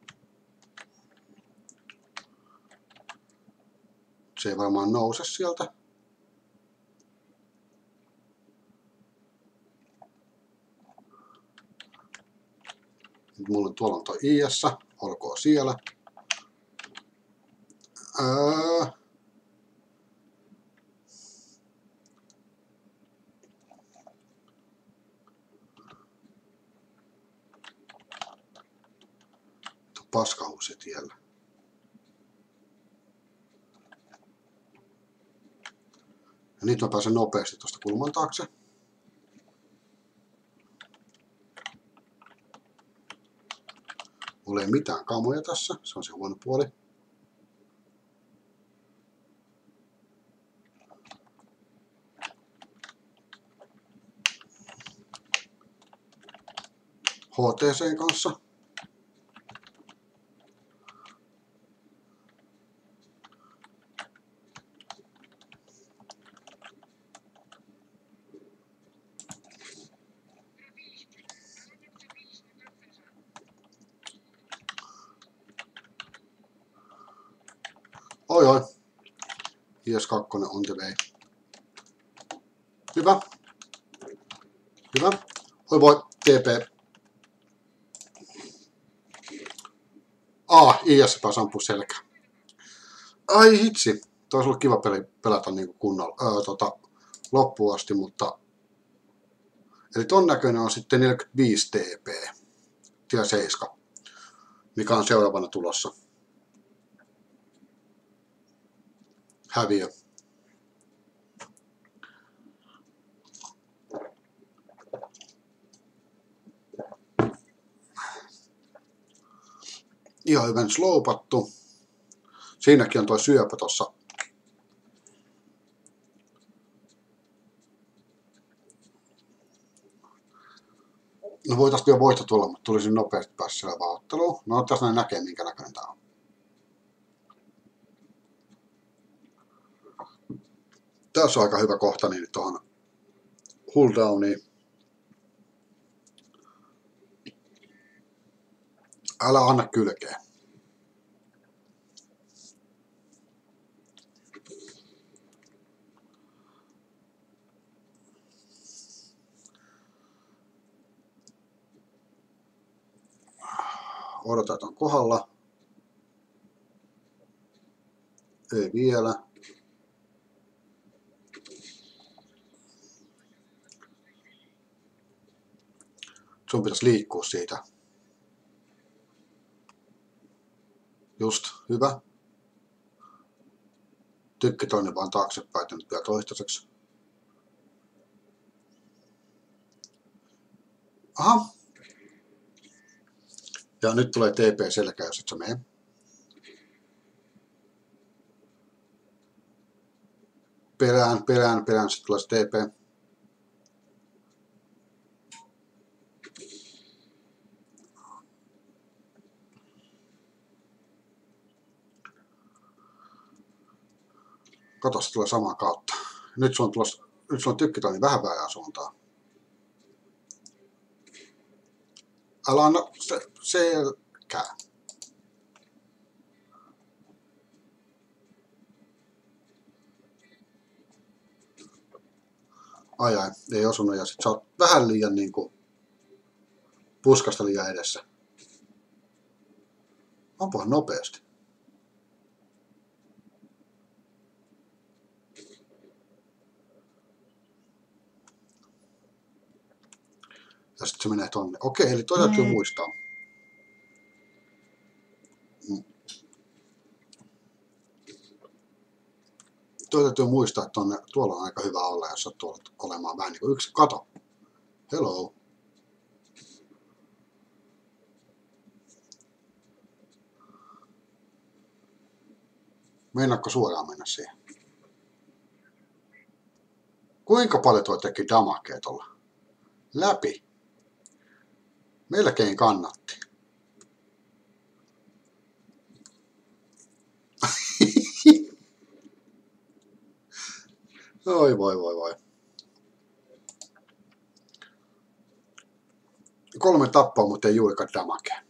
Se ei varmaan nouse sieltä. Nyt mulla on tuolla on toi IS, olkoon siellä. Paskahuusi tiellä. Ja nyt mä pääsen nopeasti tuosta kulman taakse. Mulla ei mitään kamoja tässä, se on se huono puoli. HTC:n kanssa. Oi oi. IS-2 on the way. Hyvä. Hyvä. Oi voi, TP. IS pääsi ampua selkään. Ai hitsi. Toi olisi ollut kiva pelata niin kunnolla loppuun asti, mutta... Eli ton näköinen on sitten 45 TP. Tier 7. Mikä on seuraavana tulossa. Häviö. Ihan hyvän sloupattu. Siinäkin on toi syöpä tossa. No voitaisiin vielä voitto tulla, mutta tulisin nopeasti päässä selvään otteluun. No tässä näin näkee minkä näköinen tää on. Tässä on aika hyvä kohta niin tuohon hulldowniin. Älä anna kylkeä. Odotan, että on kohdalla. Ei vielä. Sun pitäisi liikkua siitä. Just, hyvä. Tykki toinen vaan taaksepäin, nyt vielä toistaiseksi. Aha. Ja nyt tulee TP selkä, jos et sä mene. Perään, sitten tulee se TP. Kato, se tulee samaa kautta. Nyt sulla on tykkitoimi vähän väärään suuntaan. Älä anna selkää. Ai, ei osunut ja sit sä oot vähän liian niinku puskasta liian edessä. Ampua nopeasti. Ja sitten se menee tonne. Okei, eli toi täytyy muistaa. Toi täytyy muistaa, että tuolla on aika hyvä olla, jos sä tuolla olemaan vähän niin kuin yksi. Kato. Hello. Meinaatko suoraan mennä siihen? Kuinka paljon toi teki damakea tuolla? Läpi. Melkein kannatti. Oi voi. 3 tappaa, mutta ei juurikaan damakea.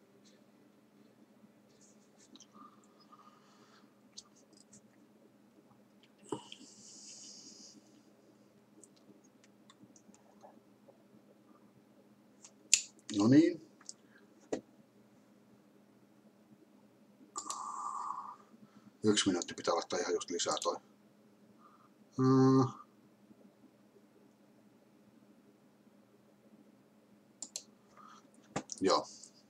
No niin. 1 minuutti pitää laittaa ihan just lisää toi. Joo.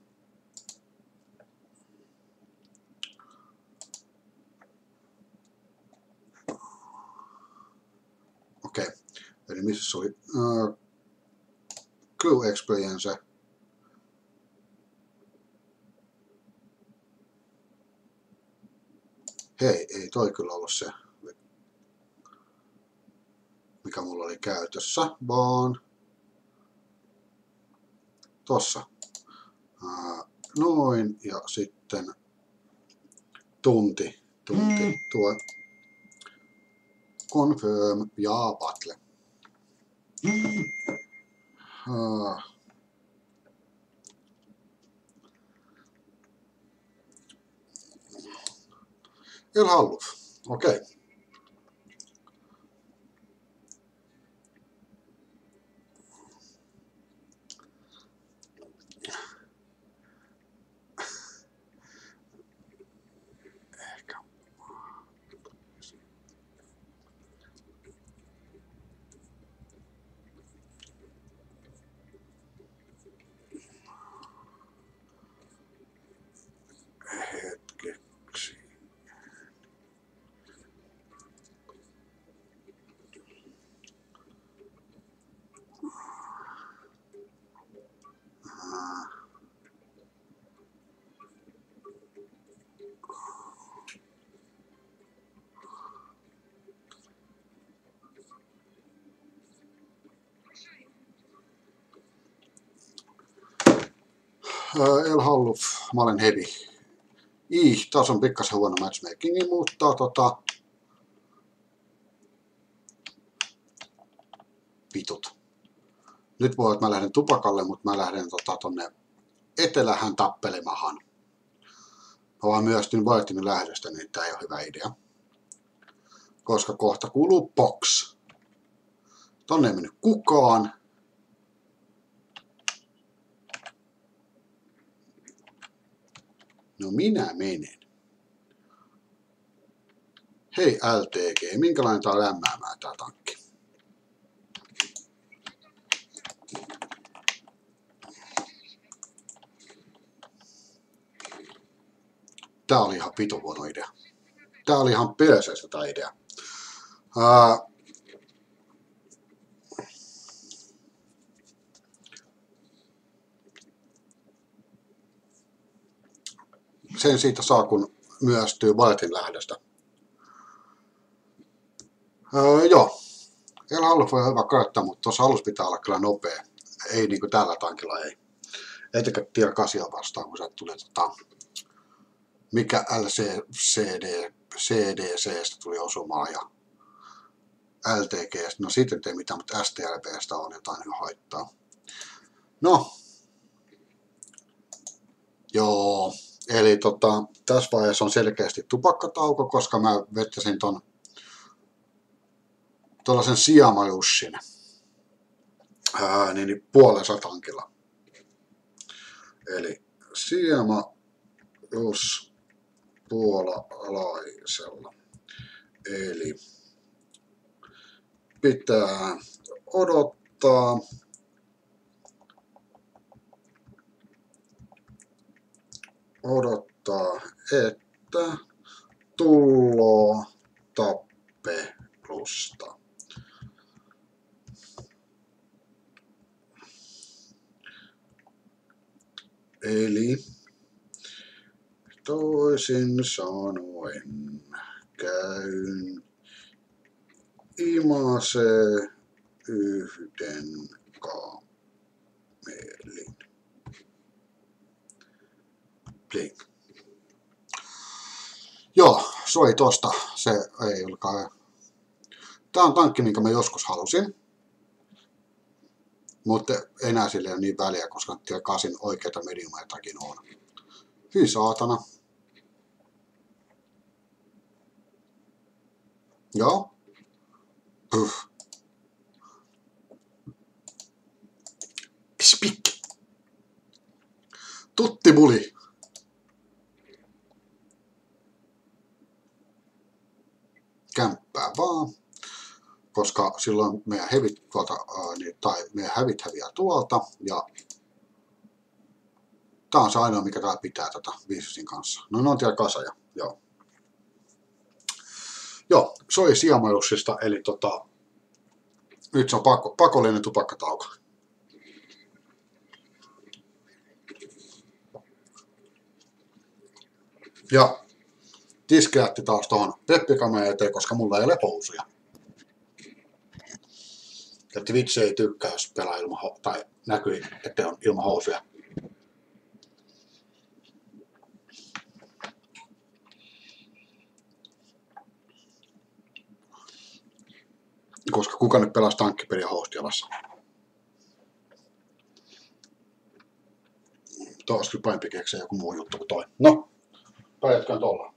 Okei. Eli missä se oli? Crew Experience. Hei, ei toi kyllä ollut se, mikä mulla oli käytössä, vaan tossa. Noin, ja sitten tunti tuo confirm ja battle. El Halluf, okei. Hetkeksi. El Halluf, mä olen heavy. Taas on pikkasen huono matchmakingi, mutta vitut. Nyt voi, että mä lähden tupakalle, mutta mä lähden tonne etelähän tappelemahan. Mä vaan myöstyn Vaitinin lähdöstä, niin tää ei ole hyvä idea. Koska kohta kuuluu box. Tonne ei mennyt kukaan. No minä menen. Hei LTG, minkälainen tää on lämmäämään tää tankki? Tää oli ihan vitun huono idea. Tää oli ihan perseestä tää idea. Sen siitä saa, kun myöstyy Vaitin lähdöstä. Joo. El Halluf voi hyvä käyttää, mutta tuossa alussa pitää olla kyllä nopea. Ei niinku tällä tankilla ei. Etekä tiedä 8 vastaan, kun sieltä tulee mikä CDCstä tuli osumaan ja LTGstä. No sitten ei mitään, mutta STLPstä on jotain jo haittaa. No. Joo. Eli tässä vaiheessa on selkeästi tupakkatauko, koska mä vettäsin tuollaisen Siamajussin niin puolensa tankilla. Eli Siamajus puolalaisella. Eli pitää odottaa. Että tulloo tappelusta. Eli toisin sanoen käyn imase yhden kamelin. Blink. Joo, soi tosta. Se ei olekaan. Tää on tankki, minkä mä joskus halusin. Mutta enää sille ei ole niin väliä, koska tiedä 8 oikeita mediumeitakin on. Hyi saatana. Joo. Spik. Tuttibuli. koska silloin meidän hevit tuolta, tai meidän hävit häviää tuolta, ja tää on se ainoa, mikä tää pitää tätä Viisusin kanssa. No ne on siellä kasaja, joo. Joo, soi siemajuksista, eli nyt se on pakollinen tupakkatauko. Ja tiski lähti taas tuohon peppikameeen eteen, koska mulla ei ole housuja. Ja Twitch ei tykkää, jos pelaa tai näkyy, että on ilman housuja. Koska kuka nyt pelasi tankkipeliä housujalassa. Tuo olisi kyllä parempi keksiä joku muu juttu kuin toi. No, pärjätkään tuolla.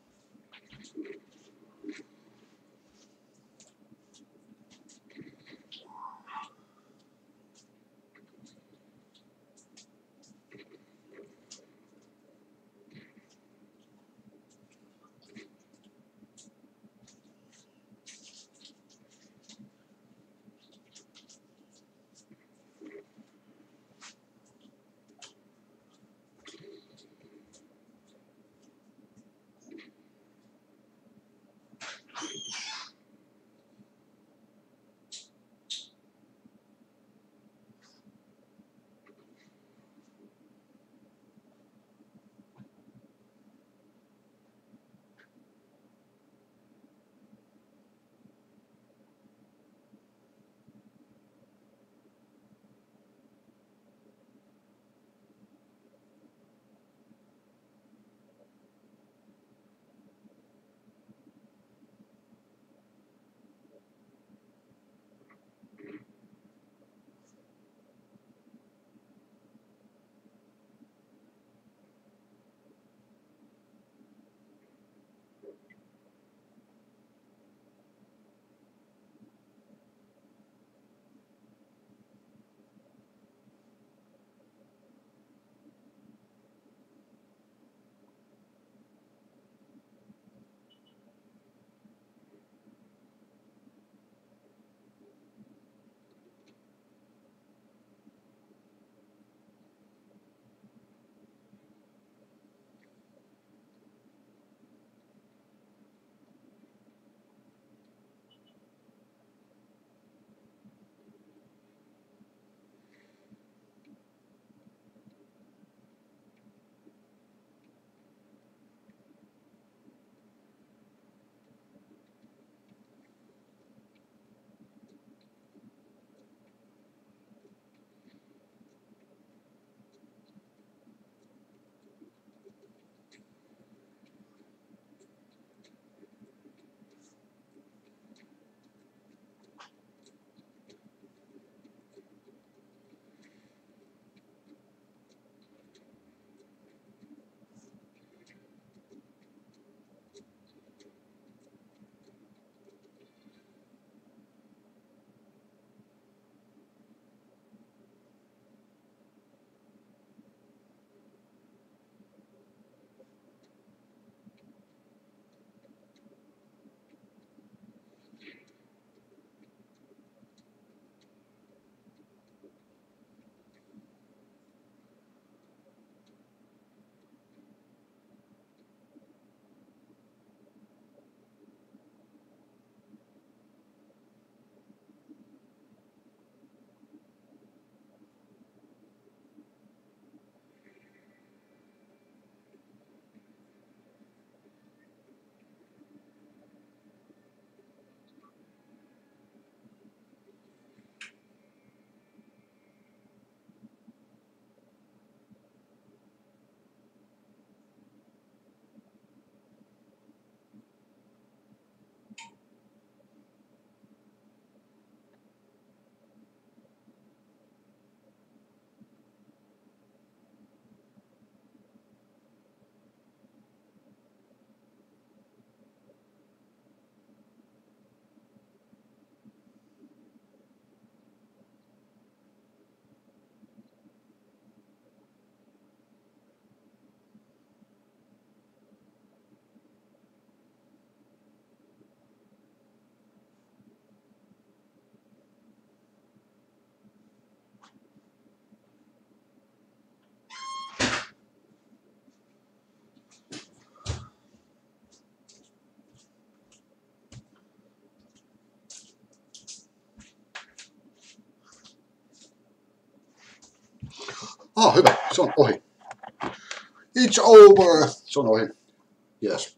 Hyvä, se on ohi. It's over! Se on ohi. Yes.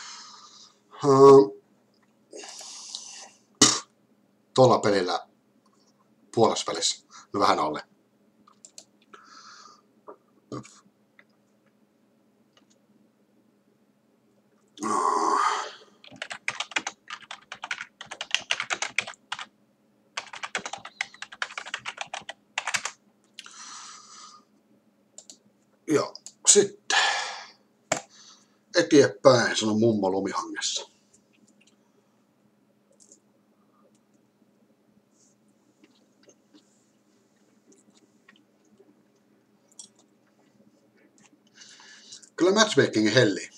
Tuolla pelillä puolesvälissä. No vähän alle. Ja sitten eteenpäin, se on mummo lumihangessa. Kyllä matchmaking hellii.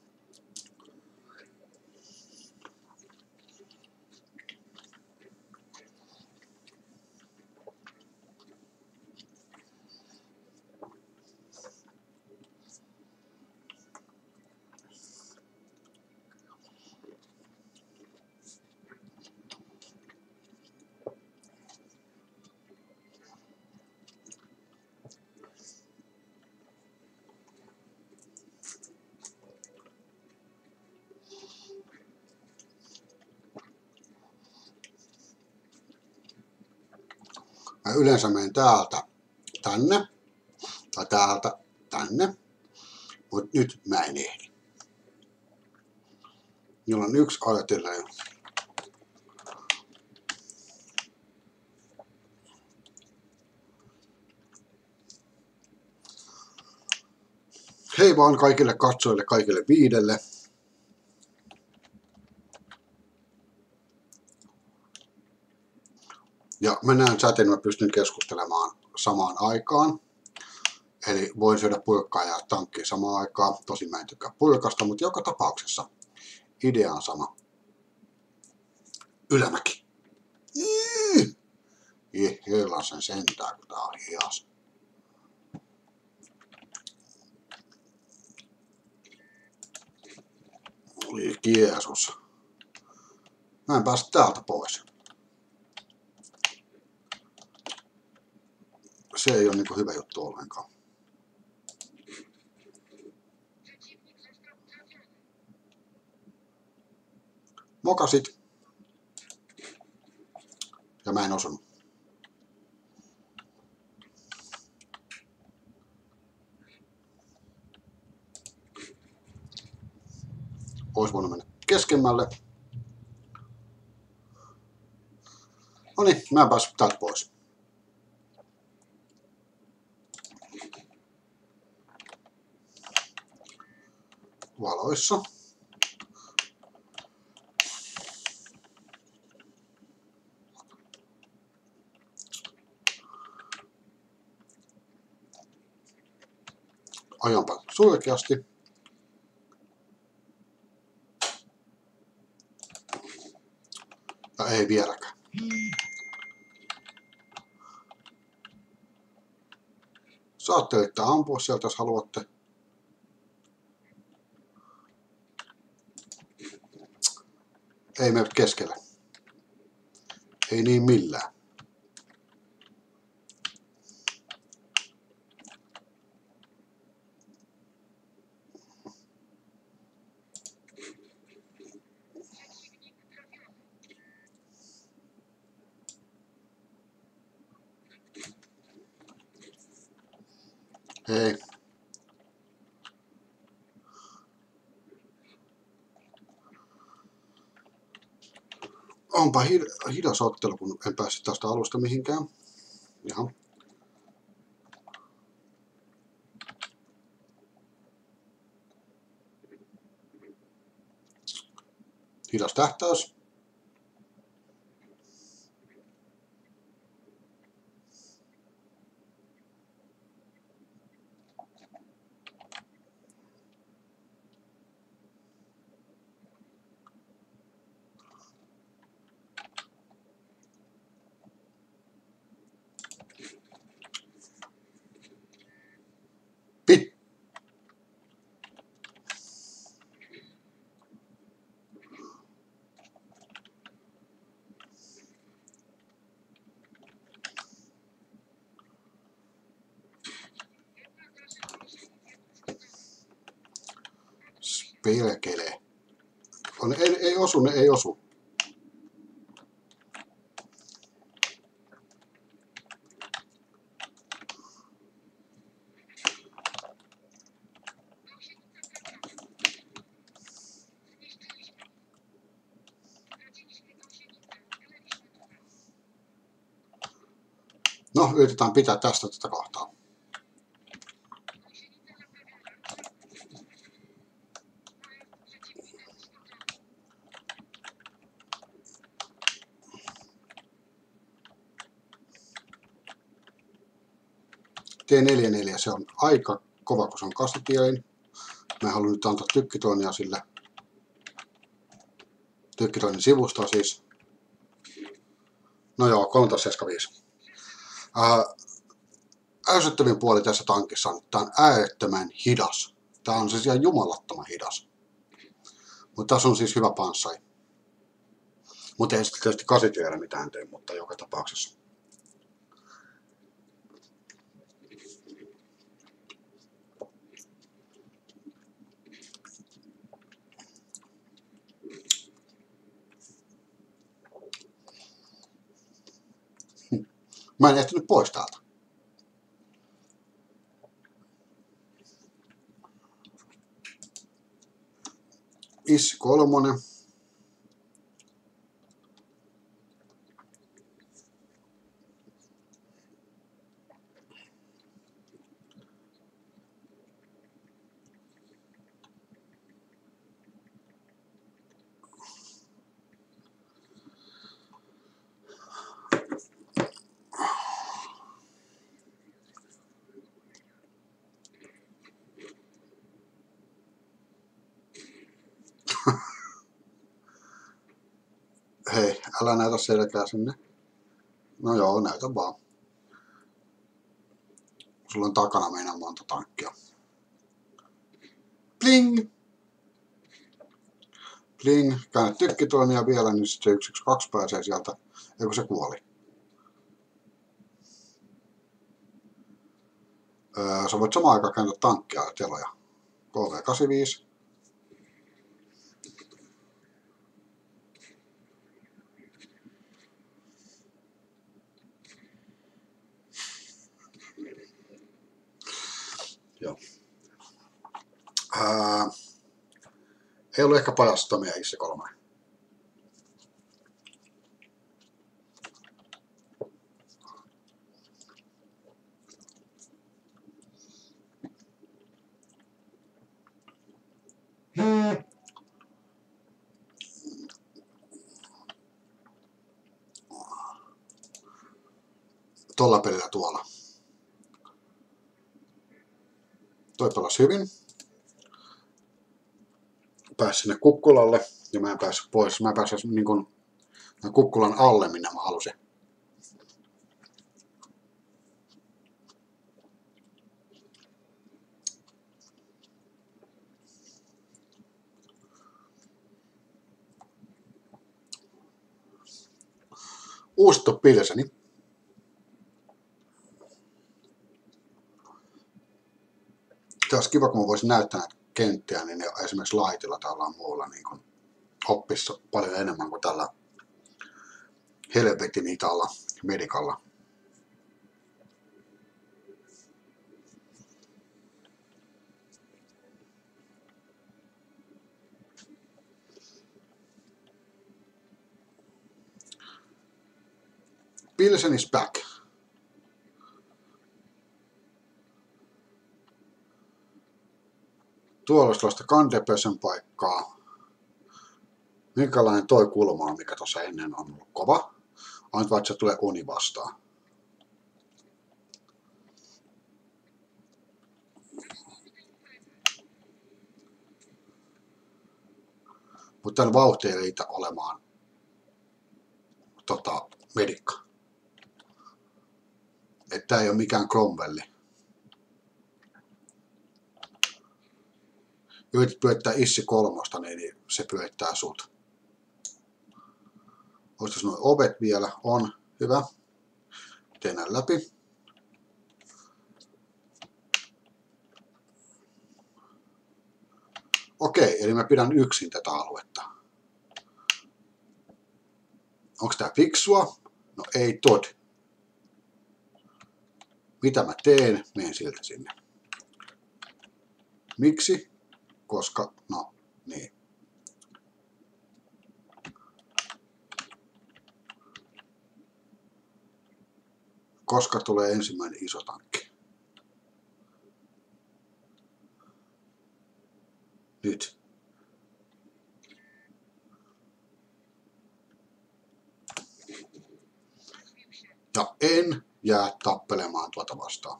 Mä yleensä menen täältä tänne tai täältä tänne, mutta nyt mä en ehdi. Minulla on yksi ajatella jo. Hei vaan kaikille katsojille, kaikille 5. Ja mä näen chatin, mä pystyn keskustelemaan samaan aikaan. Eli voin syödä pulkkaa ja tankkia samaan aikaan. Tosin mä en tykkää pulkasta, mutta joka tapauksessa idea on sama. Ylämäki. Hilasen sentään, kun tää on hias. Oi Jeesus. Mä en pääse täältä pois. Se ei ole niinku hyvä juttu ollenkaan. Mokasit. Ja mä en osunut. Ois voinut mennä keskemmälle. Noniin, mä en päässyt täältä pois. Valoissa. Ajanpa surkeasti. Ja ei vieläkään. Saatte yrittää ampua sieltä, jos haluatte. Ei mene keskelle. Ei niin millään. Hei. Onpa hidas ottelu, kun en päässyt tästä alusta mihinkään. Jaha. Hidas tähtäys. Pelkelee. Ei osu, ne ei osu. No, yritetään pitää tästä tätä kohtaa. T44, se on aika kova, kun se on kasatielin. Mä haluan nyt antaa tykkitoinia sille. Tykkitoinin sivustoa siis. No joo, 13.75. Ärsyttävin puoli tässä tankissa on, että tää on äärettömän hidas. Tää on siis ihan jumalattoman hidas. Mutta tässä on siis hyvä panssari. Mutta ei sitten tietysti kasitielillä mitään tee, mutta joka tapauksessa. Mä en ehtinyt pois täältä. Issi 3. Hei, älä näytä selkää sinne. No joo, näytä vaan. Sulla on takana meinaa monta tankkia. Pling! Pling! Käännä tykkitoimia vielä, niin se 112 pääsee sieltä. Eikö se kuoli? Sä voit samaan aikaan kääntää tankkia ja teloja. KV85. Joo. Ei ollut ehkä pajastamia Issi 3. Tuolla pelillä tuolla. Toi pelasi hyvin. Pääsi sinne kukkulalle ja mä en päässyt pois. Mä pääsin niin kuin kukkulan alle, minne mä halusin. Uusittu Pilseni. Tämä olisi kiva, kun mä voisin näyttää näitä kenttiä, niin ne esimerkiksi Lightilla tai jollain muulla niin oppisi paljon enemmän kuin tällä helvetin hitaalla medikalla. Pilsen is back. Tuolla olisi tuollaista kandepösön paikkaa. Minkälainen toi kulma on, mikä tuossa ennen on ollut kova. On nyt vaan, että se tulee uni vastaan. Mutta tämän vauhti ei riitä olemaan medikka. Että tää ei ole mikään Cromwelli. Yrität pyörittää Issi 3, niin se pyörittää sut. Olistas nuo ovet vielä? On. Hyvä. Tehdään läpi. Okei, eli mä pidän yksin tätä aluetta. Onko tää fiksua? No ei tod. Mitä mä teen? Menen siltä sinne. Miksi? Koska, no niin. Koska tulee ensimmäinen iso tankki. Nyt. Ja en jää tappelemaan tuota vastaan.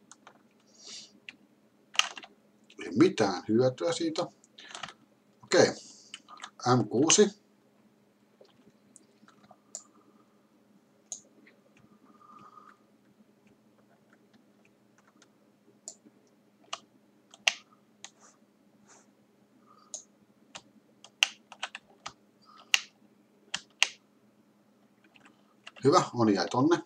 Ei mitään hyötyä siitä. Okei. M6. Hyvä, Oni jäi tonne.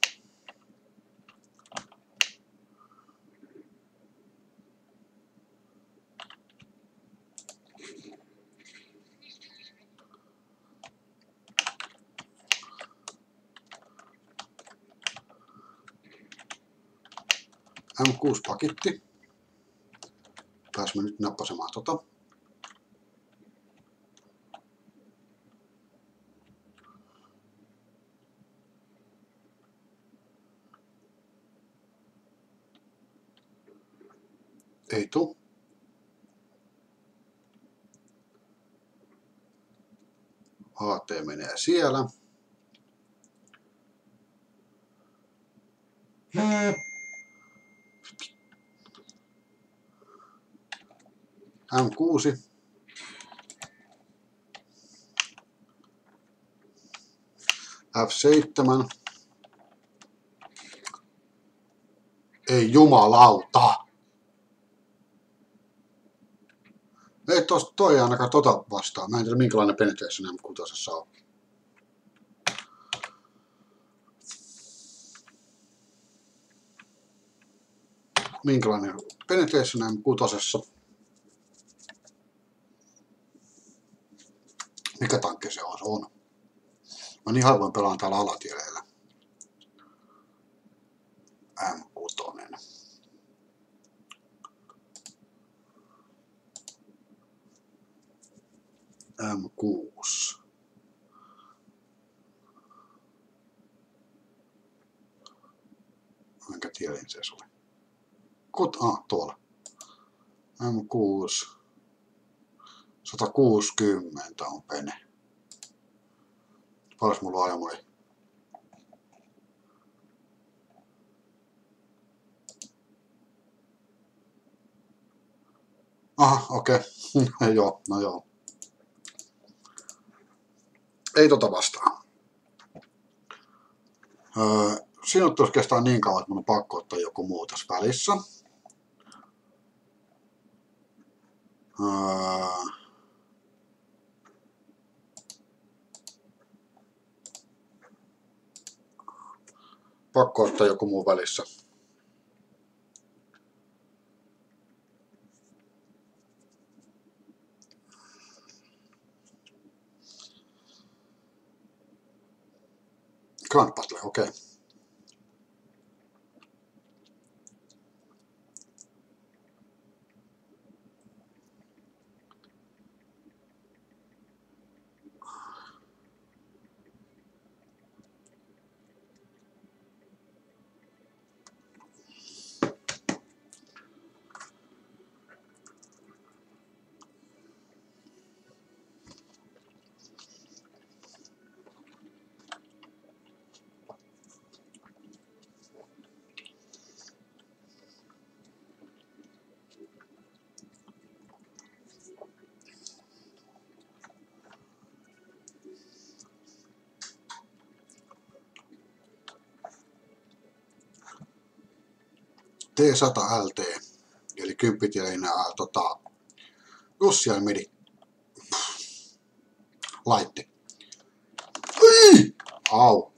M6 pakitti. Pääsimme nyt nappasemaan tota. Ei tuu. AT menee siellä. M6. F7. Ei jumalauta. Ei toi ainakaan tota vastaan. Mä en tiedä minkälainen penetration M6 on. Minkälainen penetration M6. Mikä tankki se on? Mä niin harvoin pelaan täällä alatieleillä. M6. M6. Minkä tielin se oli? Tuolla. M6. 160 on pene. Paljon mulla ajan oli? Aha, okei. Joo, no joo. Ei tota vastaan. Sijoitus kestää niin kauan, että mun on pakko ottaa joku muu tässä välissä. Pakko ottaa joku muu välissä. Grand Battle, okei. T100 LT, eli 10-tielinen Russian medi laitti. Au.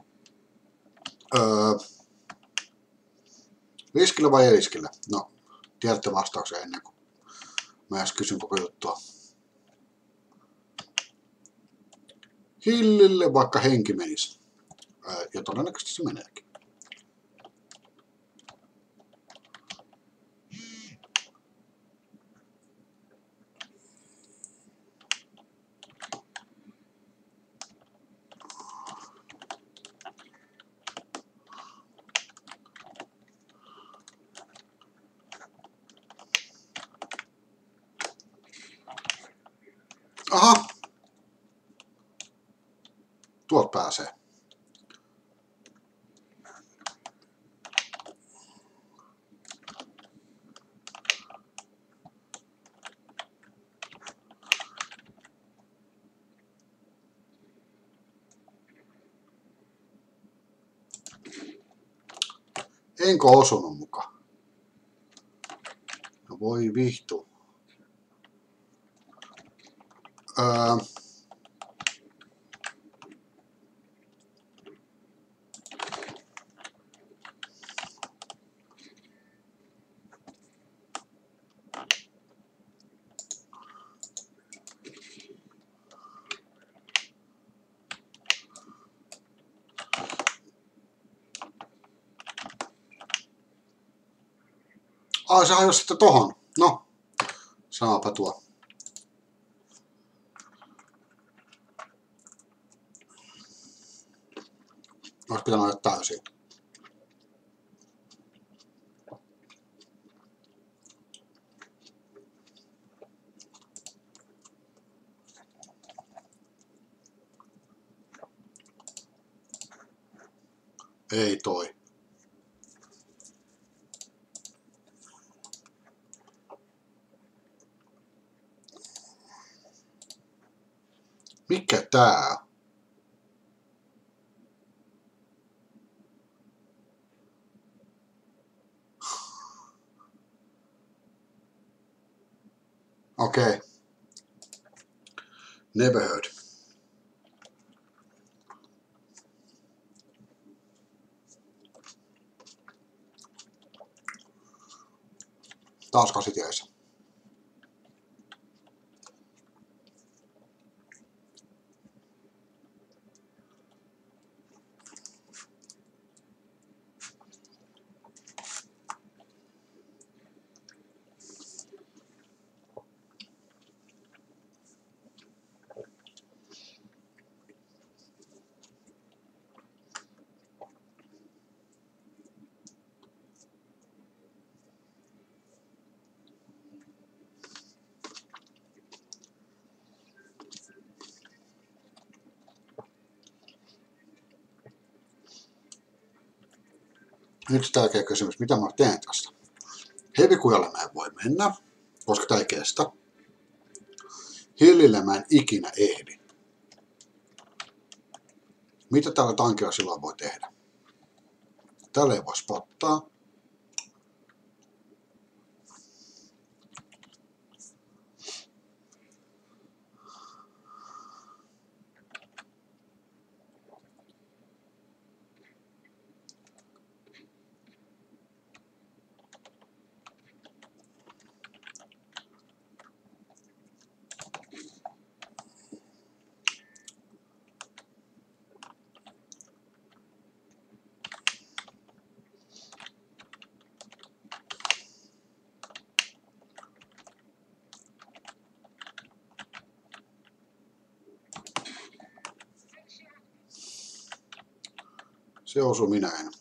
Riskillä vai ei riskillä? No, tiedätte vastauksen ennen kuin mä edes kysyn koko juttua. Hillille vaikka henki menisi. Ja todennäköisesti se meneekin. Aha! Tuolta pääsee. Enkö osunut mukaan? No voi vihtu. Se hajosi sitten tohon. No, saapa tuo. Olisi pitänyt olla täysin. Ei toi. Mikä tää on? Okei. Never heard. Taas kasitiessä. Nyt tärkeä kysymys, mitä mä teen tästä? Hevikujalle mä en voi mennä, koska tää ei kestä. Hillille mä en ikinä ehdi. Mitä tällä tankilla silloin voi tehdä? Tällä ei voi spottaa. Se osui minä en.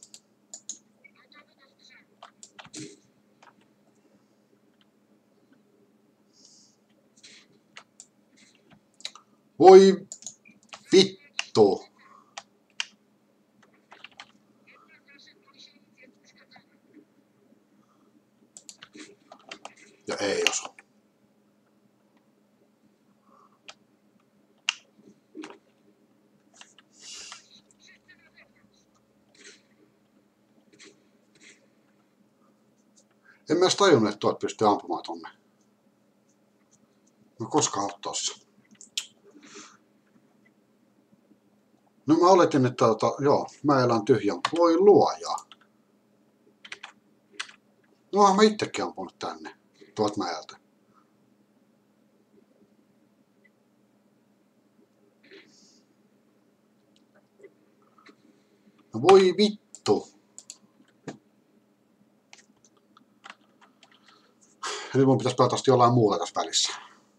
Voi vittu. Ja ei osu. En mä edes tajunnut, että tuot pystyy ampumaan tonne. Mä koskaan oot tossa. No mä oletin, että joo, mä elän tyhjän. Voi luoja. No mä itsekin ampunut tänne, tuolta mäeltä. No voi vittu. Nyt mun pitäisi pelata jollain muulla tässä välissä.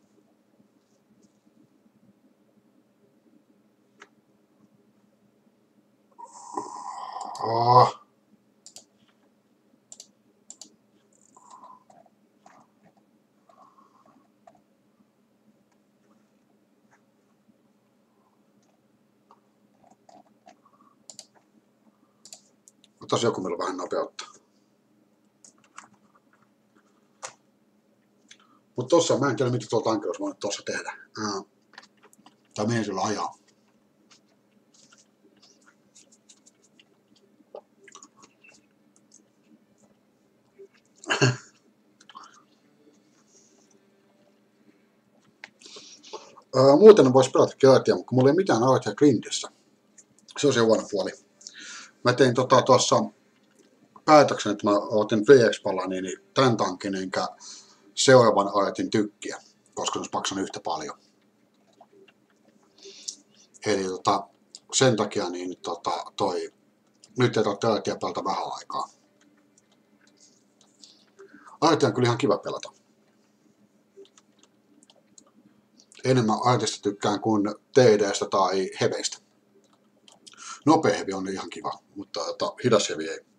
Oh. Otas joku meillä vähän nopeutta. Mutta tossa mä en tiedä mitä tuolla tankilla olisi voinut tossa tehdä. Tai menen sillä ajaa. Muuten voisi pelata Geardia, mutta kun mulla ei mitään aloittaa grindissä. Se on se huono puoli. Mä tein tuossa päätöksen, että mä otin VX-palaa niin tämän tankin enkä seuraavan aloitin tykkiä, koska se olisi maksanut yhtä paljon. Eli sen takia niin nyt ei tarvitse Geardia pelata vähän aikaa. Aloitin on kyllä ihan kiva pelata. Enemmän Artista tykkään kuin TDstä tai Heveistä. Nopea hevi on ihan kiva, mutta hidas hevi ei.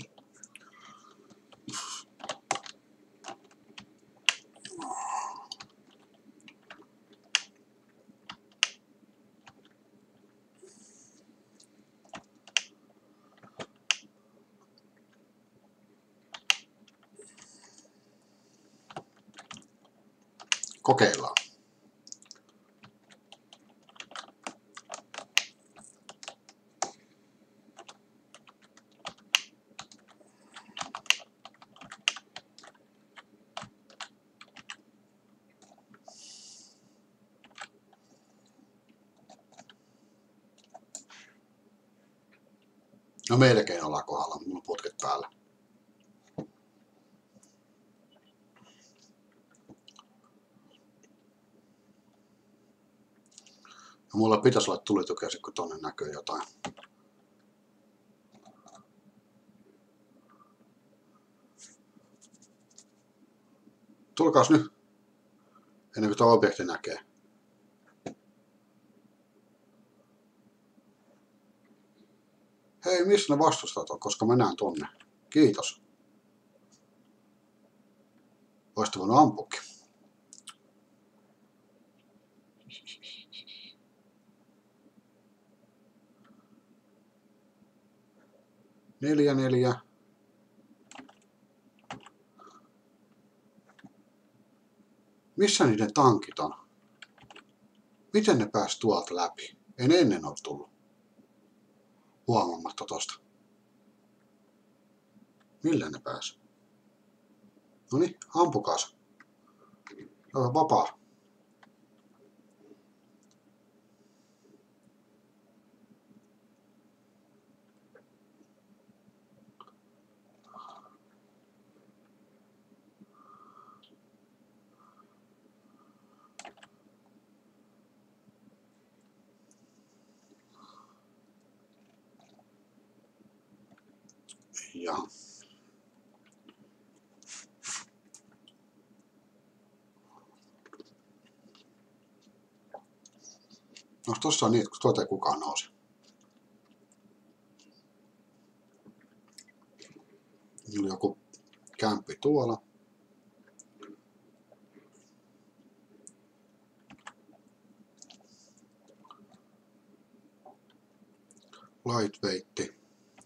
Kokeillaan. No melkein ollaan kohdalla, mulla on putket päällä. Ja mulla pitäisi olla tulitukea sit, kun tonne näkyy jotain. Tulkaas nyt, ennen kuin tuo objekti näkee. Hei, missä ne vastustat on, koska mä näen tonne. Kiitos. Oisitte voinut ampuakin. Neljä. Missä niiden tankit on? Miten ne pääsi tuolta läpi? En ennen ole tullut huomaamatta tosta. Millä ne pääsi? Noniin, ampukaas. Vapaa. Ja. No tossa on niin, kun tuota ei kukaan nouse. Oli joku kämppi tuolla. Lightweight.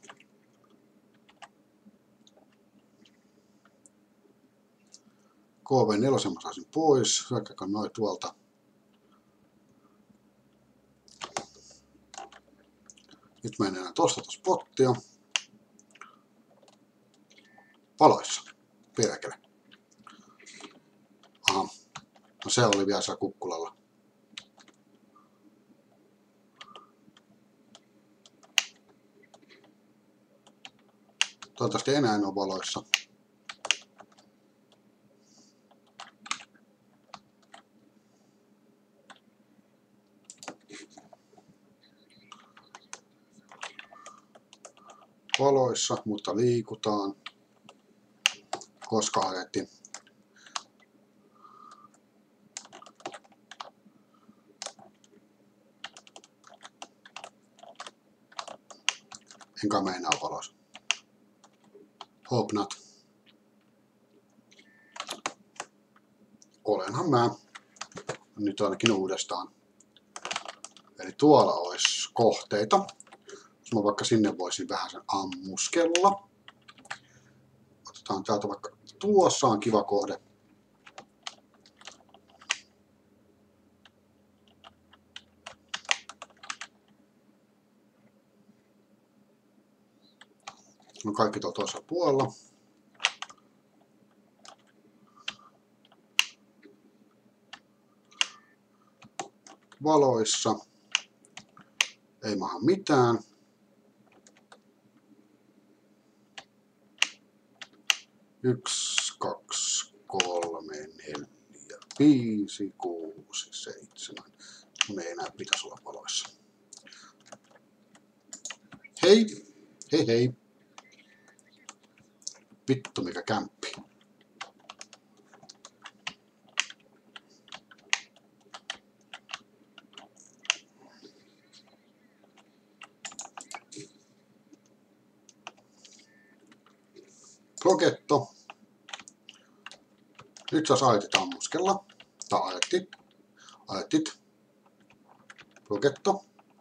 KV4 mä saisin pois. Hyökkääkö noin tuolta. Nyt mä en enää tosta spottia. Valoissa. Perkele. Aha. No se oli vielä siellä kukkulalla. Toivottavasti enää en ole valoissa. valoissa, mutta liikutaan, koska ajettiin. Enkä meinaa valoissa. Hope not. Olenhan mä. Nyt ainakin uudestaan. Eli tuolla olisi kohteita. Jos mä vaikka sinne voisin vähän sen ammuskella. Otetaan täältä vaikka, tuossa on kiva kohde. No kaikki tuolla toisella puolella. Valoissa. Ei maha mitään. Yksi, kaksi, kolme, neljä, 5, 6, 7. Mun ei enää pitäisi olla valoissa. Hei! Hei hei! Vittu mikä kämppi. Roketto. Nyt saas ajetit ammuskella. Tai ajetit. Roketto.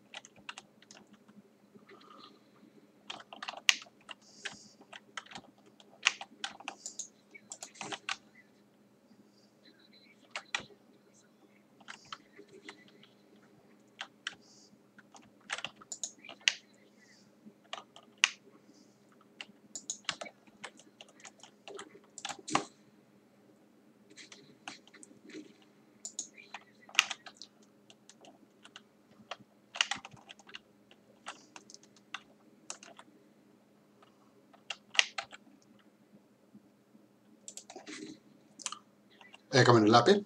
Eikä mennyt läpi.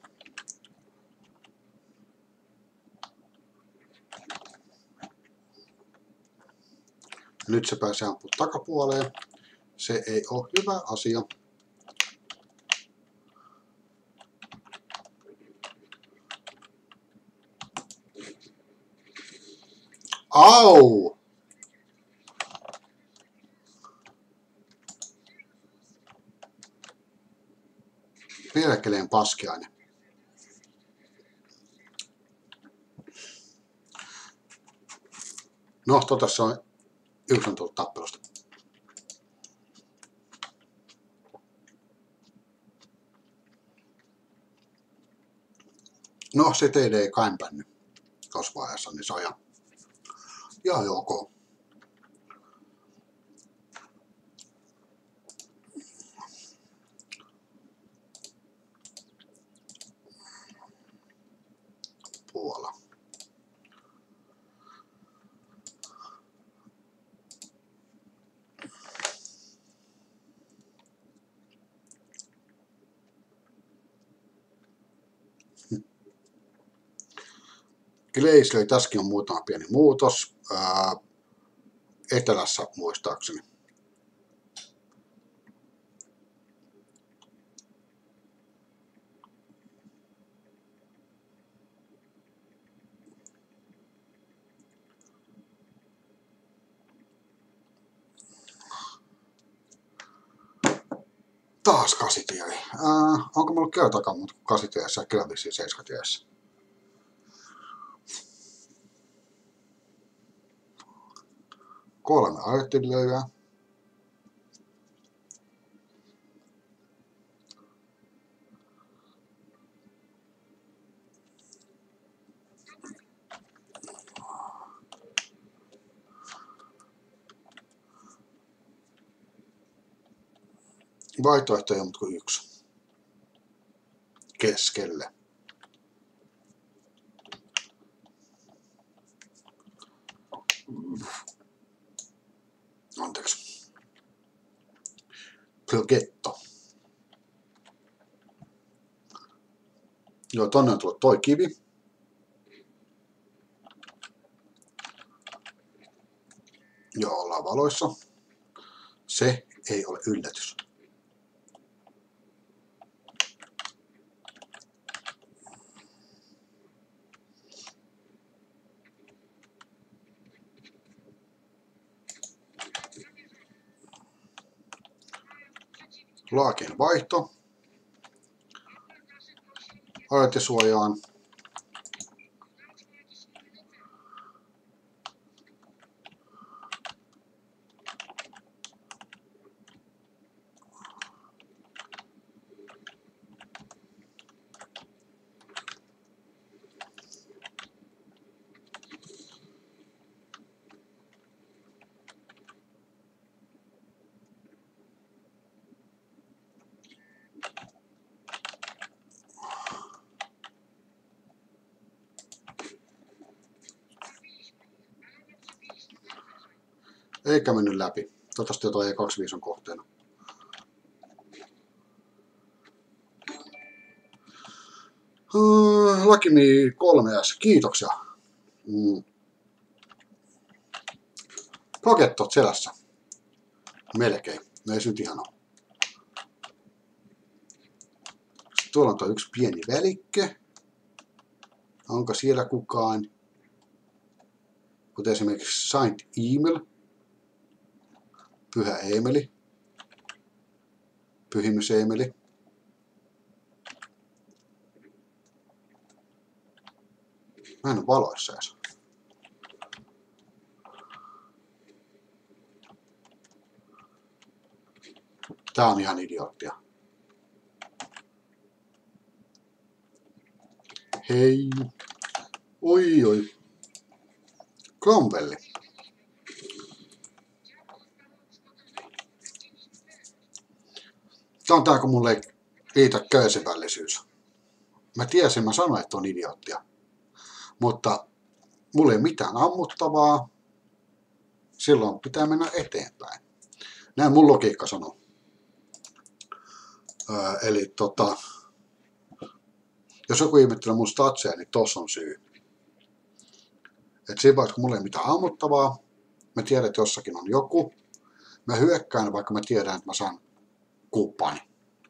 Nyt se pääsee ampumaan takapuoleen. Se ei ole hyvä asia. Au! Pielekkeleen paskiainen. No, se on yksi on tullut tappelusta. No, se TD ei kämpännyt tuossa vaiheessa, niin se on ihan ok. Puola. Glaze, tässäkin on muutama pieni muutos. Etelässä muistaakseni. Taas 8-tie. Onko mulla kertakaan muuta kuin 8-tiessä ja kyllä vissiin 7-tiessä? Kolme artilleriaa. Vaihtoehtoja on kuin yksi. Keskelle. Anteeksi. Progetto. Joo, tonne on tullut toi kivi. Joo, ollaan valoissa. Se ei ole yllätys. Laakien vaihto. Aletisuojaan. Eikä mennyt läpi. Toivottavasti jotain E25 on kohteena. Lakimi 3S, kiitoksia. Prokettot selässä. Melkein. No ei se nyt ihan ole. Tuolla on tuo yksi pieni välikke. Onko siellä kukaan? Kuten esimerkiksi Saint Emil. Pyhä Eemeli. Pyhimys Eemeli. Mä en ole valoissa edes. Tää on ihan idioottia. Hei. Oi oi. Cromwelli. Tää on tää, kun mulle ei riitä kärsivällisyys. Mä tiesin, mä sanoin, että on idioottia. Mutta mulla ei ole mitään ammuttavaa. Silloin pitää mennä eteenpäin. Näin mun logiikka sanoo. Eli jos joku ihmettelee mun statseja, niin tossa on syy. Et siinä vaiheessa, kun mulla ei ole mitään ammuttavaa, mä tiedän, että jossakin on joku. Mä hyökkään, vaikka mä tiedän, että mä saan kumppaani.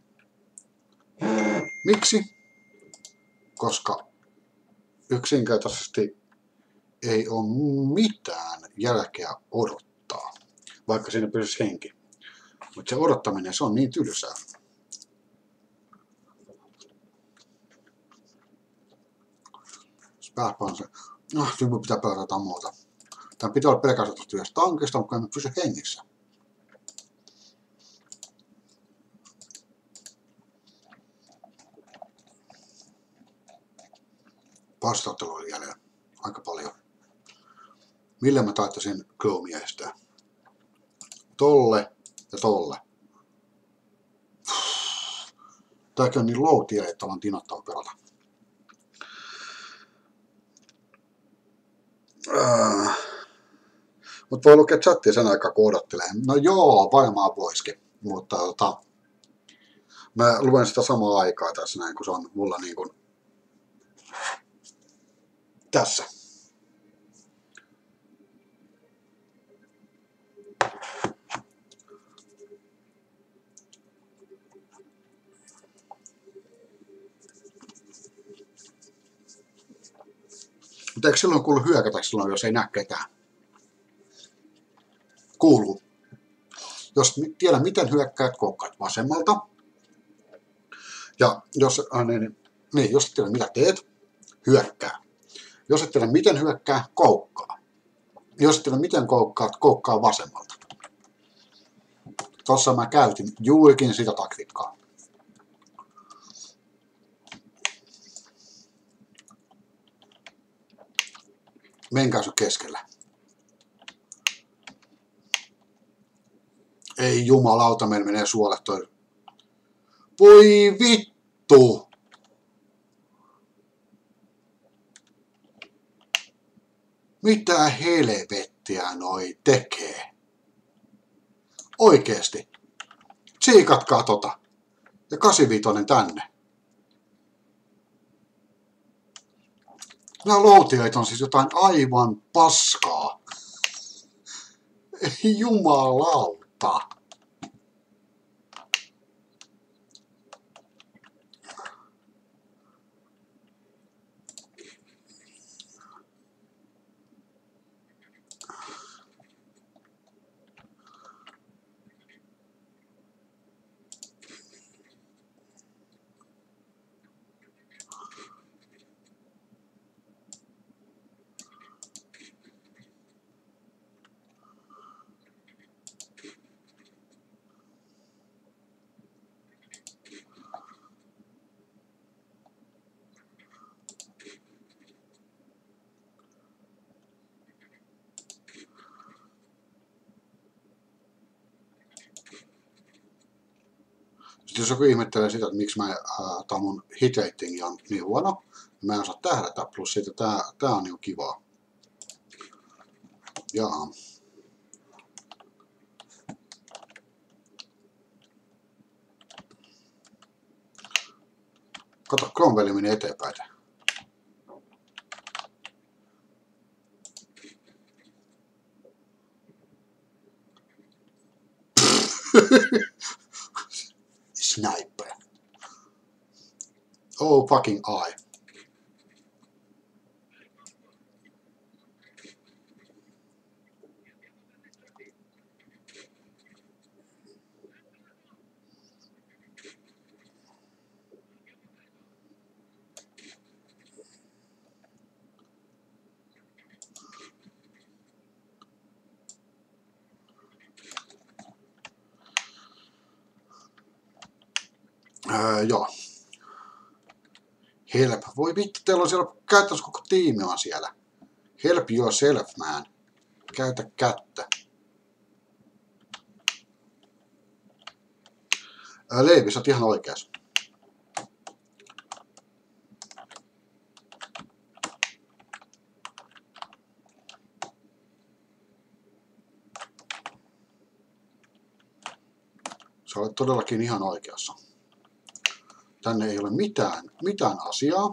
Miksi? Koska yksinkertaisesti ei ole mitään järkeä odottaa, vaikka siinä pysyisi henki. Mutta se odottaminen, se on niin tylsää. No, nyt mun pitää pelata jotain muuta. Tän pitää olla pelkästään yhdessä tankista, mutta en pysy hengissä. Vastaanottelu oli jäljellä aika paljon. Millä mä taittaisin Chromea estää? Tolle ja tolle. Tääkin on niin low tier, että on tinattava pelata. Mutta voi lukea chattia sen aikaa, kun odottelee. No joo, varmaan voisikin. Mutta mä luen sitä samaa aikaa tässä näin, kun se on mulla niin kuin tässä. Mutta eikö silloin kuulu hyökätä silloin, jos ei näe ketään? Kuuluu. Jos tiedä miten hyökkäät, koukkaat vasemmalta. Ja jos, jos et tiedä mitä teet, hyökkää. Jos et tiedä miten hyökkää, koukkaa. Jos et tiedä miten koukkaat, koukkaa vasemmalta. Tossa mä käytin juurikin sitä taktiikkaa. Menkää sun keskellä. Ei jumalauta, meillä menee suolet toi. Voi vittu! Mitä helvettiä noi tekee? Oikeesti. Tsiikatkaa tota. Ja 85 tänne. Nämä loutiait on siis jotain aivan paskaa. Ei jumalauta. jos joku ihmettelee sitä, että miksi tää mun hitrating on niin huono, niin mä en osaa tähdätä, plus siitä tää on niinku kivaa. Jaa. Kato, Cromwell meni eteenpäin. Sniper. Oh fucking eye. Joo. Help. Voi vittu, teillä on siellä käyttäisi koko tiimi on siellä. Help yourself, man. Käytä kättä. Leivi, sä oot ihan oikeas. Sä olet todellakin ihan oikeassa. Tänne ei ole mitään asiaa.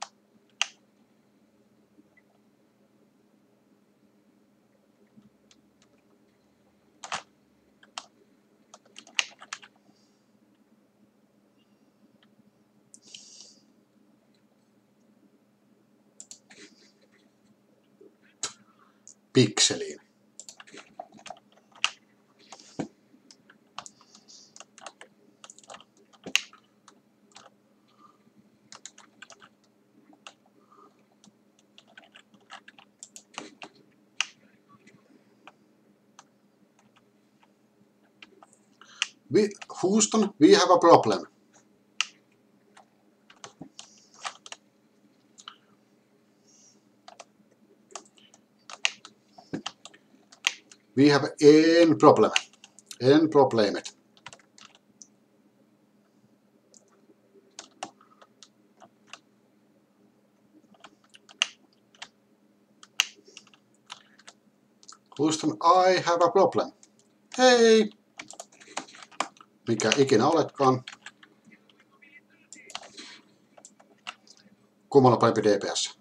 Pikseliin. Houston, we have a problem. We have an problem. An problemet. Houston, I have a problem. Hei! Mikä ikinä oletkaan. Kummalla parempi DPS?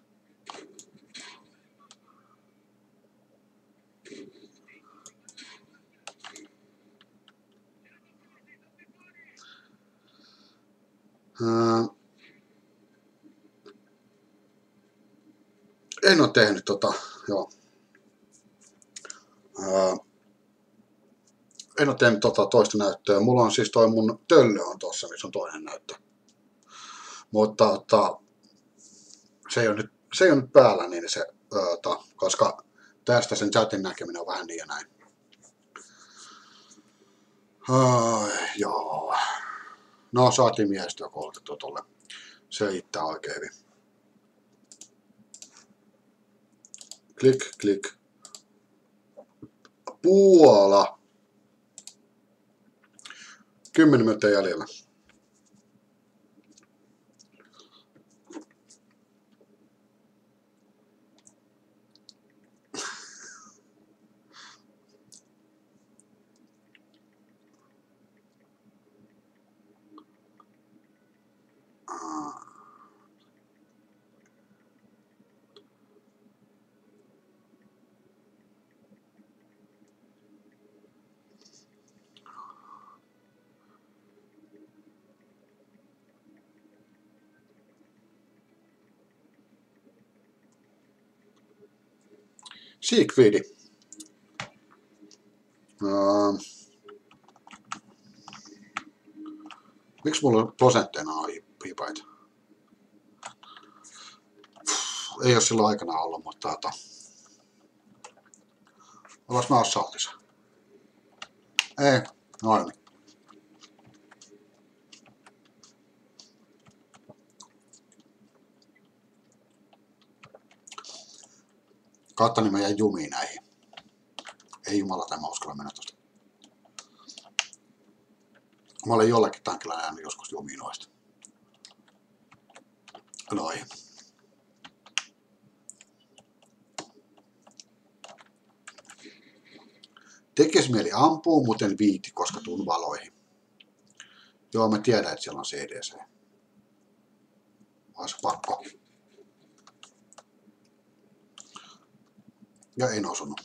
En ole tehnyt joo. En ole tehnyt toista näyttöä. Mulla on siis toi mun töllö on tossa, missä on toinen näyttö. Mutta se ei ole nyt päällä, niin se, koska tästä sen chatin näkeminen on vähän niin ja näin. Joo. No, saatiin miehistöä koulutettua tolle. Se riittää oikein hyvin. Klik, klik. Puola. 10 minuuttia jäljellä. Siegfriedi. Miksi mulla prosentteina on hipaita? Ei ole silloin aikana ollut, mutta olas mä oon saltissa. Ei, noin. Kattani mä jäin jumiin näihin. Ei jumalata, en mä uskalla mennä tosta. Mä olen jollakin tankilla nähnyt joskus juminoista. Noin. Tekis mieli ampuu, mutta en viiti, koska tuun valoihin. Joo, mä tiedän, että siellä on CDC. Olisi pakko. Ja en osunut.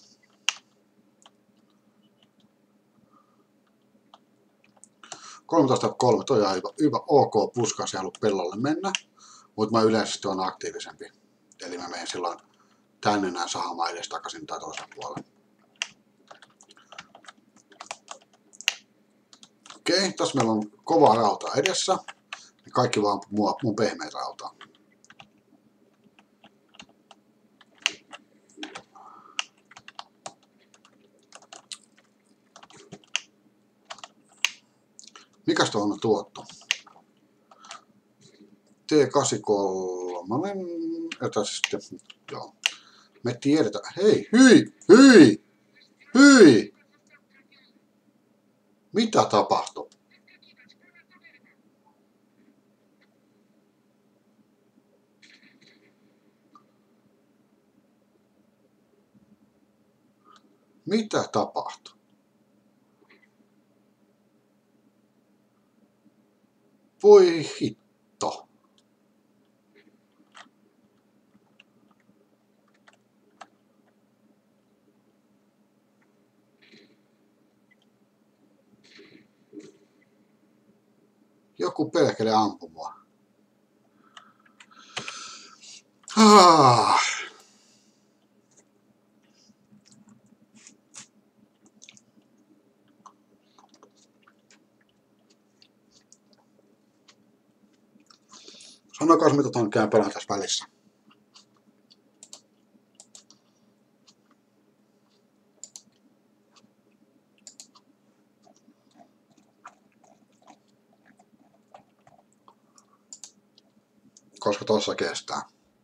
(13:3) toi on hyvä ok puskas ja haluat pellolle mennä, mutta mä yleisesti on aktiivisempi. Eli mä menen silloin tänne näin sahamaan edes takaisin tai toisen puolelle. Okei, tässä meillä on kovaa rautaa edessä. Kaikki vaan mun pehmeät rautaa. Mikäs tuo on tuotto? T83. Ja sitten, joo. Me tiedetään. Hei, hyi! Mitä tapahtui? Mitä tapahtui? Voi hitto. Joku perkele ampui mua. Sanokaa, mitä tuon käyn pelaa tässä välissä. Koska tossa kestää.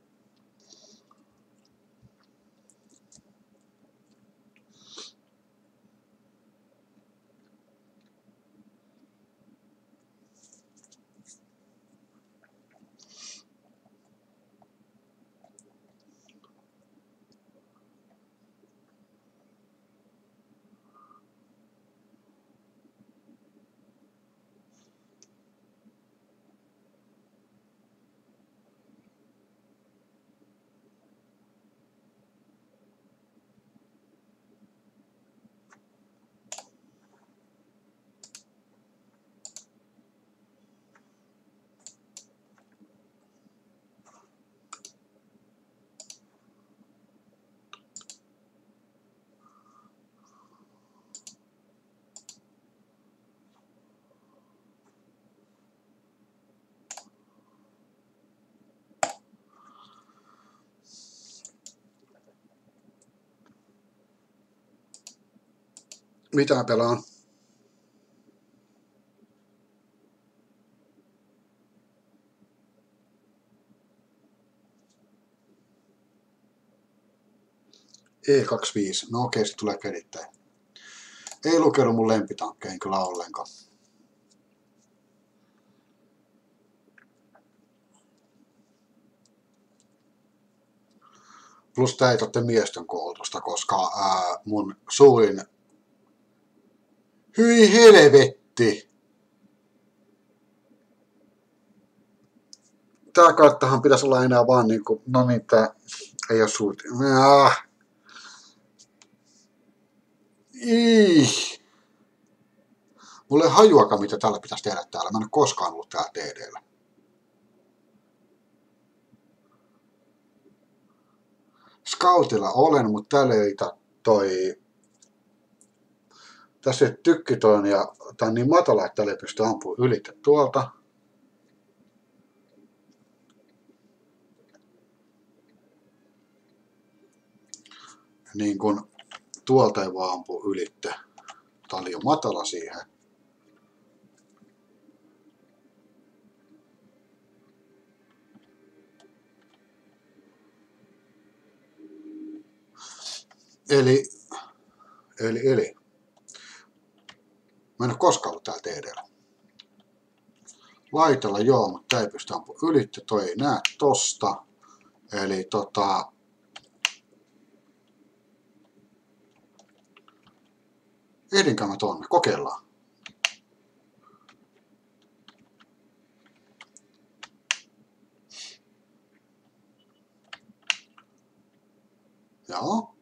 Mitä mä pelaan? E25. No okei, se tulee kedittäin. Ei lukenut mun lempitankkeihin kyllä ollenkaan. Plus tää ei totte miesten koulutusta, koska mun suurin... Hyi helvetti! Tää karttahan pitäisi olla enää vaan niinku... No niin, tää ei oo suuti. Mulla ei hajuakaan, mitä tällä pitäisi tehdä täällä. Mä en ole koskaan ollut täällä TD:llä. Scoutilla olen, mutta täällä ei toi... Tässä ei tykkitoin ja tää on niin matala, että täällä ei pysty ampumaan ylitse tuolta. Niin kun tuolta ei vaan ampua ylitse. Tää on liian matala siihen. Eli. Mä en ole koskaan ollut täällä TD:llä. Laitella joo, mutta ei pysty ampumaan ylitte, toi ei näe tosta. Eli ehdinkö mä tonne? Kokeillaan. Joo.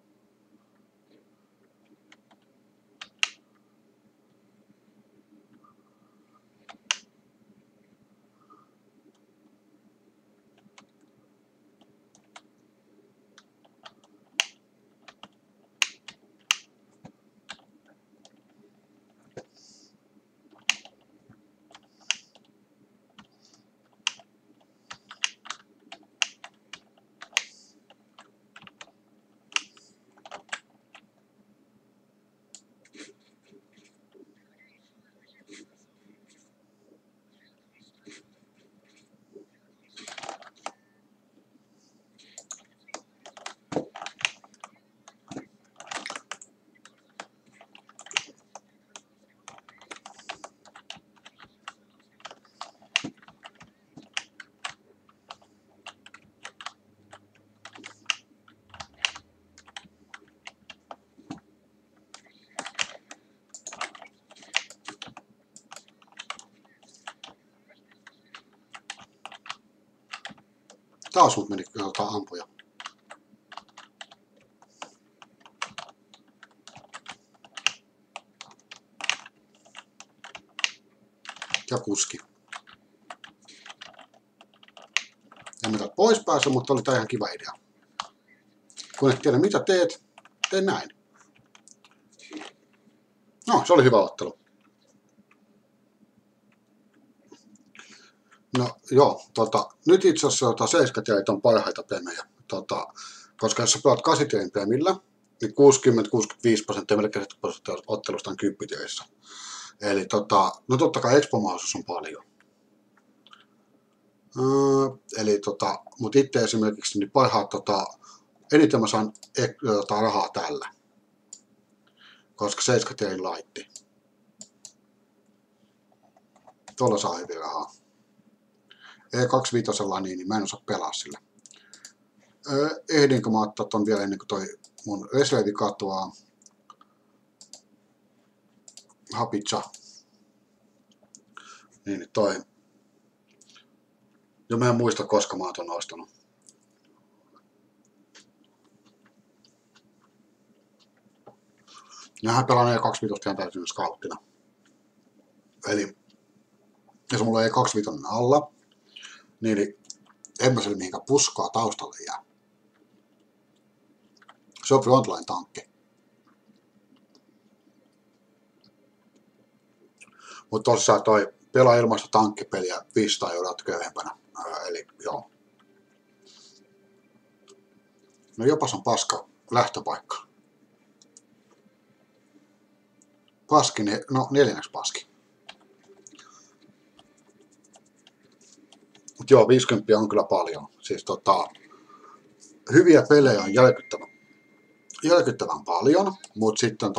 Taas mut meni ampuja. Ja kuski. En mä täältä pois pääse, mutta oli tää ihan kiva idea. Kun et tiedä mitä teet, tee näin. No, se oli hyvä ottelu. No joo, nyt itse asiassa 7 tielit on parhaita pemejä. Koska jos sä pelaat 8 tielin pemillä, niin 60-65% melkein 70% ottelusta on 10 tielissä. Eli no totta kai expo-mahdollisuus on paljon. Eli mut itse esimerkiksi niin parhaat eniten mä saan rahaa tällä. Koska 7 tielin laitti. Tuolla saa hyvin rahaa. E25 niin mä en osaa pelaa sillä. Ehdinkö mä ottaa ton vielä ennen kuin toi mun reservi katoaa. Hapitsa. Niin toi. Jo mä en muista koska mä oon ton ostanut. Ja hän pelaa E25 ihan täysin scouttina. Eli jos mulla on E25 alla, niin en mä sille mihinkään puskaa taustalle jää. Se on frontline tankki. Mutta tossa toi pelaa ilmaista tankkipeliä 500 € köyhempänä. Eli joo. No jopas on paska lähtöpaikka. Paski, no 4. paski. Mut joo, 50 on kyllä paljon. Siis hyviä pelejä on järkyttävän paljon, mutta sitten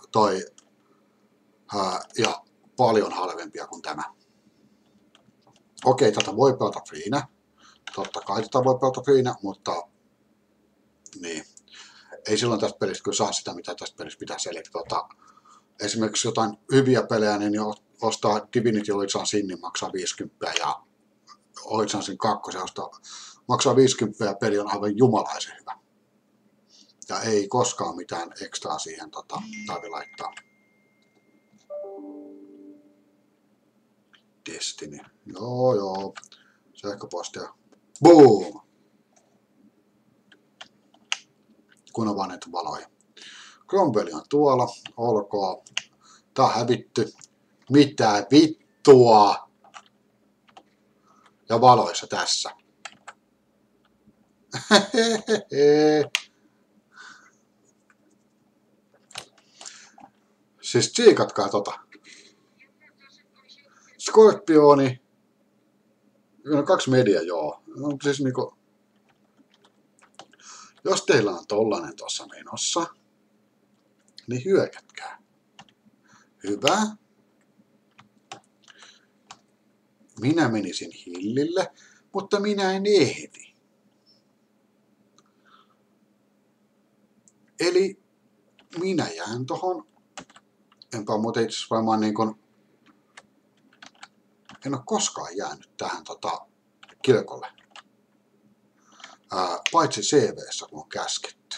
ja paljon halvempia kuin tämä. Okei, tätä voi pelata freenä. Totta kai tätä voi pelata freenä, mutta niin. Ei silloin tästä pelistä kyllä saa sitä, mitä tästä pelistä pitäisi. Eli esimerkiksi jotain hyviä pelejä, niin ostaa Divinity Original Sinin maksaa 50 ja Original Sin 2 maksaa 50 ja peli on aivan jumalaisen hyvä. Ja ei koskaan mitään ekstraa siihen tarvitse laittaa. Destiny. Joo. Sähköpostia. Boom! Kun on vaan näitä valoja. Cromwell on tuolla. Olkoon. Tää on hävitty. Mitä vittua? Ja valoissa tässä. Siis tsiikatkaa Skorpioni. 2 media, joo. No, siis niinku, jos teillä on tollanen tossa menossa, niin hyökätkää. Hyvä. minä menisin hillille, mutta minä en ehdi. Eli minä jään tohon, enpä muuten itse asiassa varmaan niin kuin, en ole koskaan jäänyt tähän kilkolle. Paitsi CV:ssä, kun on käsketty.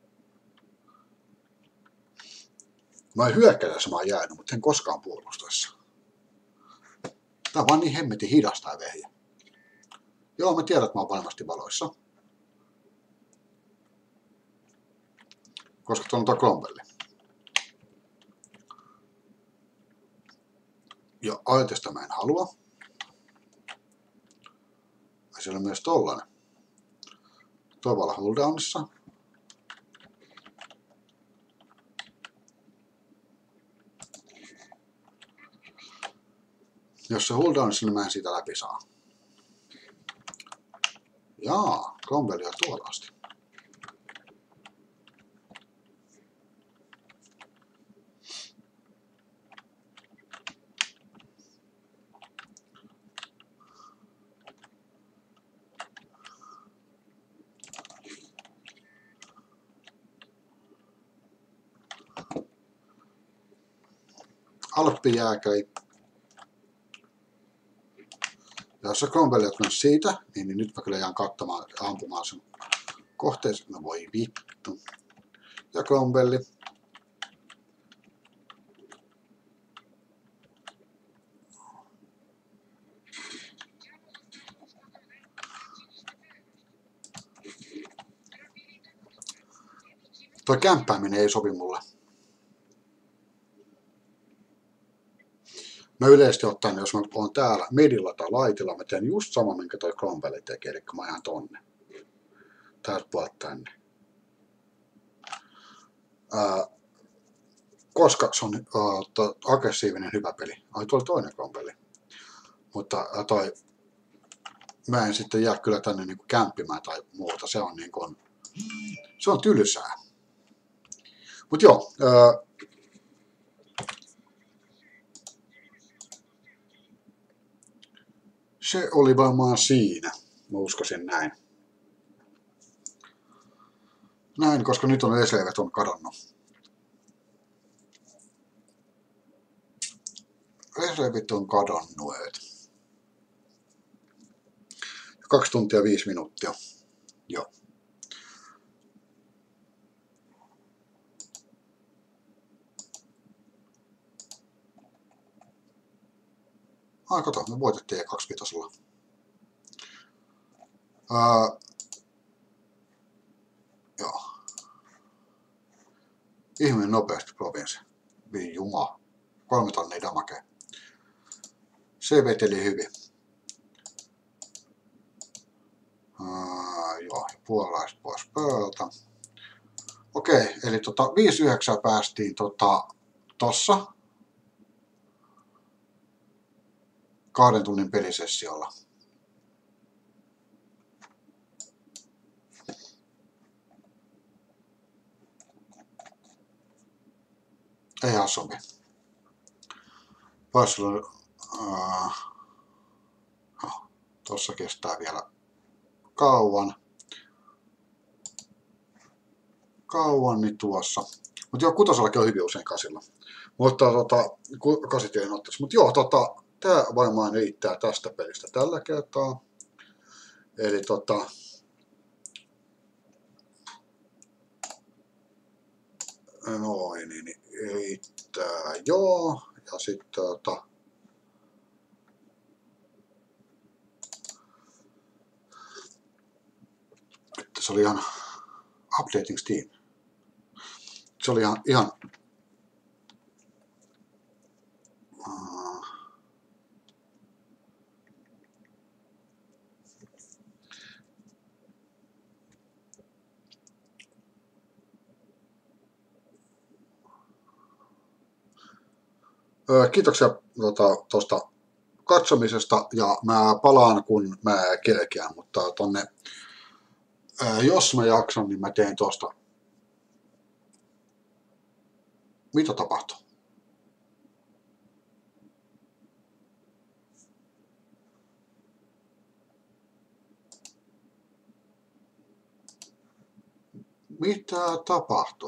Mä en hyökkäydessä mä oon jäänyt, mutta en koskaan puolustassa. Tää on vaan niin hemmetin hidas tää vehje. Joo, mä tiedän, että mä oon varmasti valoissa. Koska tuolla on tuo Cromwell. Ja aitesta mä en halua. Ja siellä on myös tollanen. Tuo voi olla cooldownissa. Jos se cooldownissa, niin mä en siitä läpi saa. Jaa, Cromwell on tuolla asti. Alppijääkäri. Ja jos se Cromwell on siitä, niin nyt mä kyllä jään katsomaan ampumaan sen kohteeseen. No voi vittu. Ja Cromwell. Toi kämppääminen ei sovi mulle. Mä yleisesti ottaen, jos mä oon täällä medilla tai laitilla, mä teen just sama, minkä toi Cromwell tekee, eli mä jään tonne. Täältä puolta tänne. Koska se on aggressiivinen hyvä peli. Ai, tuolla toinen Cromwell. Mutta mä en sitten jää kyllä tänne niinku kämppimään tai muuta. Se on niinku, se on tylsää. Mut joo. Se oli varmaan siinä. Mä uskoisin näin. Näin, koska nyt on esleivät on kadonnut. Esleivit on kadonneet. 2 tuntia 5 minuuttia. Joo. Ai kato, me voitettiin E25. Joo. Ihminen nopeasti provinssi. Juma. 3 tonnia damage. Se veteli hyvin. Joo, puolalaiset pois pöydältä. Okei, eli 5-9 päästiin tossa 2 tunnin pelisessiolla. Ei ihan sovi. Tossa kestää vielä kauan. Niin tuossa. Mutta joo, 6 on hyvin usein 8. Mutta 8 en ottaisi. Mutta joo, tää varmaan riittää tästä pelistä tällä kertaa. Eli noin, niin riittää, joo. Ja sitten että se oli ihan updating Steam. Se oli ihan kiitoksia tuosta katsomisesta ja mä palaan kun mä kerkeän, mutta jos mä jaksan, niin mä teen tuosta. Mitä tapahtuu? Mitä tapahtui?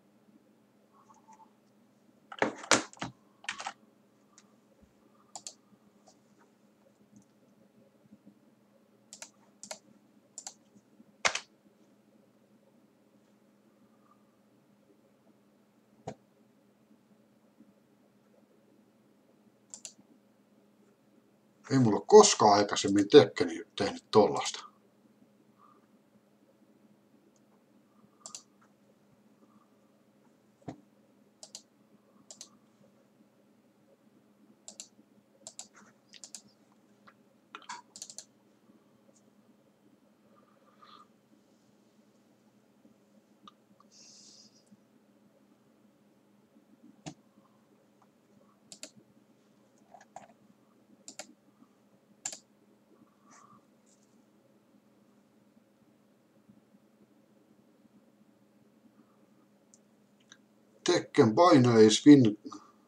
Ei mulla koskaan aikaisemmin Tekkeni tehnyt tollasta. Tekken Binary Spin.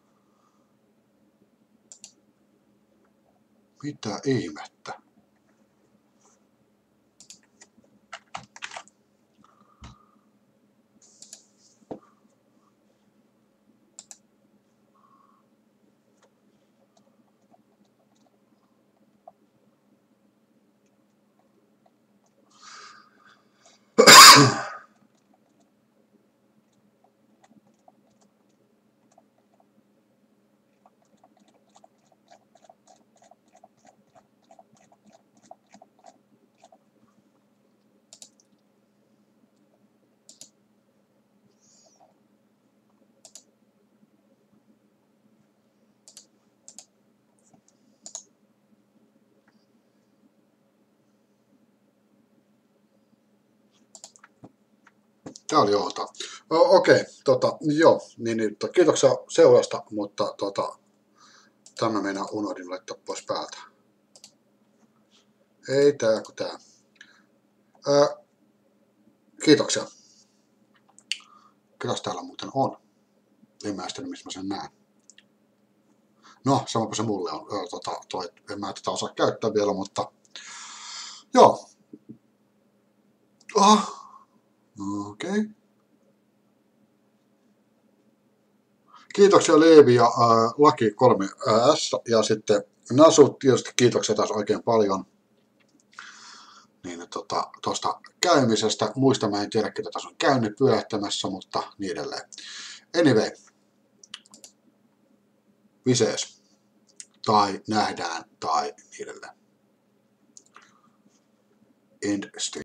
Mitä ihmettä? Tää oli outoa. Okei, joo, niin, kiitoksia seurasta, mutta tämä minä unohdin laittaa pois päältä. Ei tää kun tää. Kiitoksia. Ketäs täällä muuten on? En mä sitä, missä mä sen näen. No, samapa se mulle on. En mä tätä osaa käyttää vielä, mutta joo. Okei. Kiitoksia Leevi ja Laki 3S ja sitten Nasu, tietysti kiitoksia taas oikein paljon niin, tuosta käymisestä. Muista mä en tiedä, ketä tässä on käynyt pyörähtämässä, mutta niin edelleen. Anyway, visees. Tai nähdään, tai niin edelleen. End stream.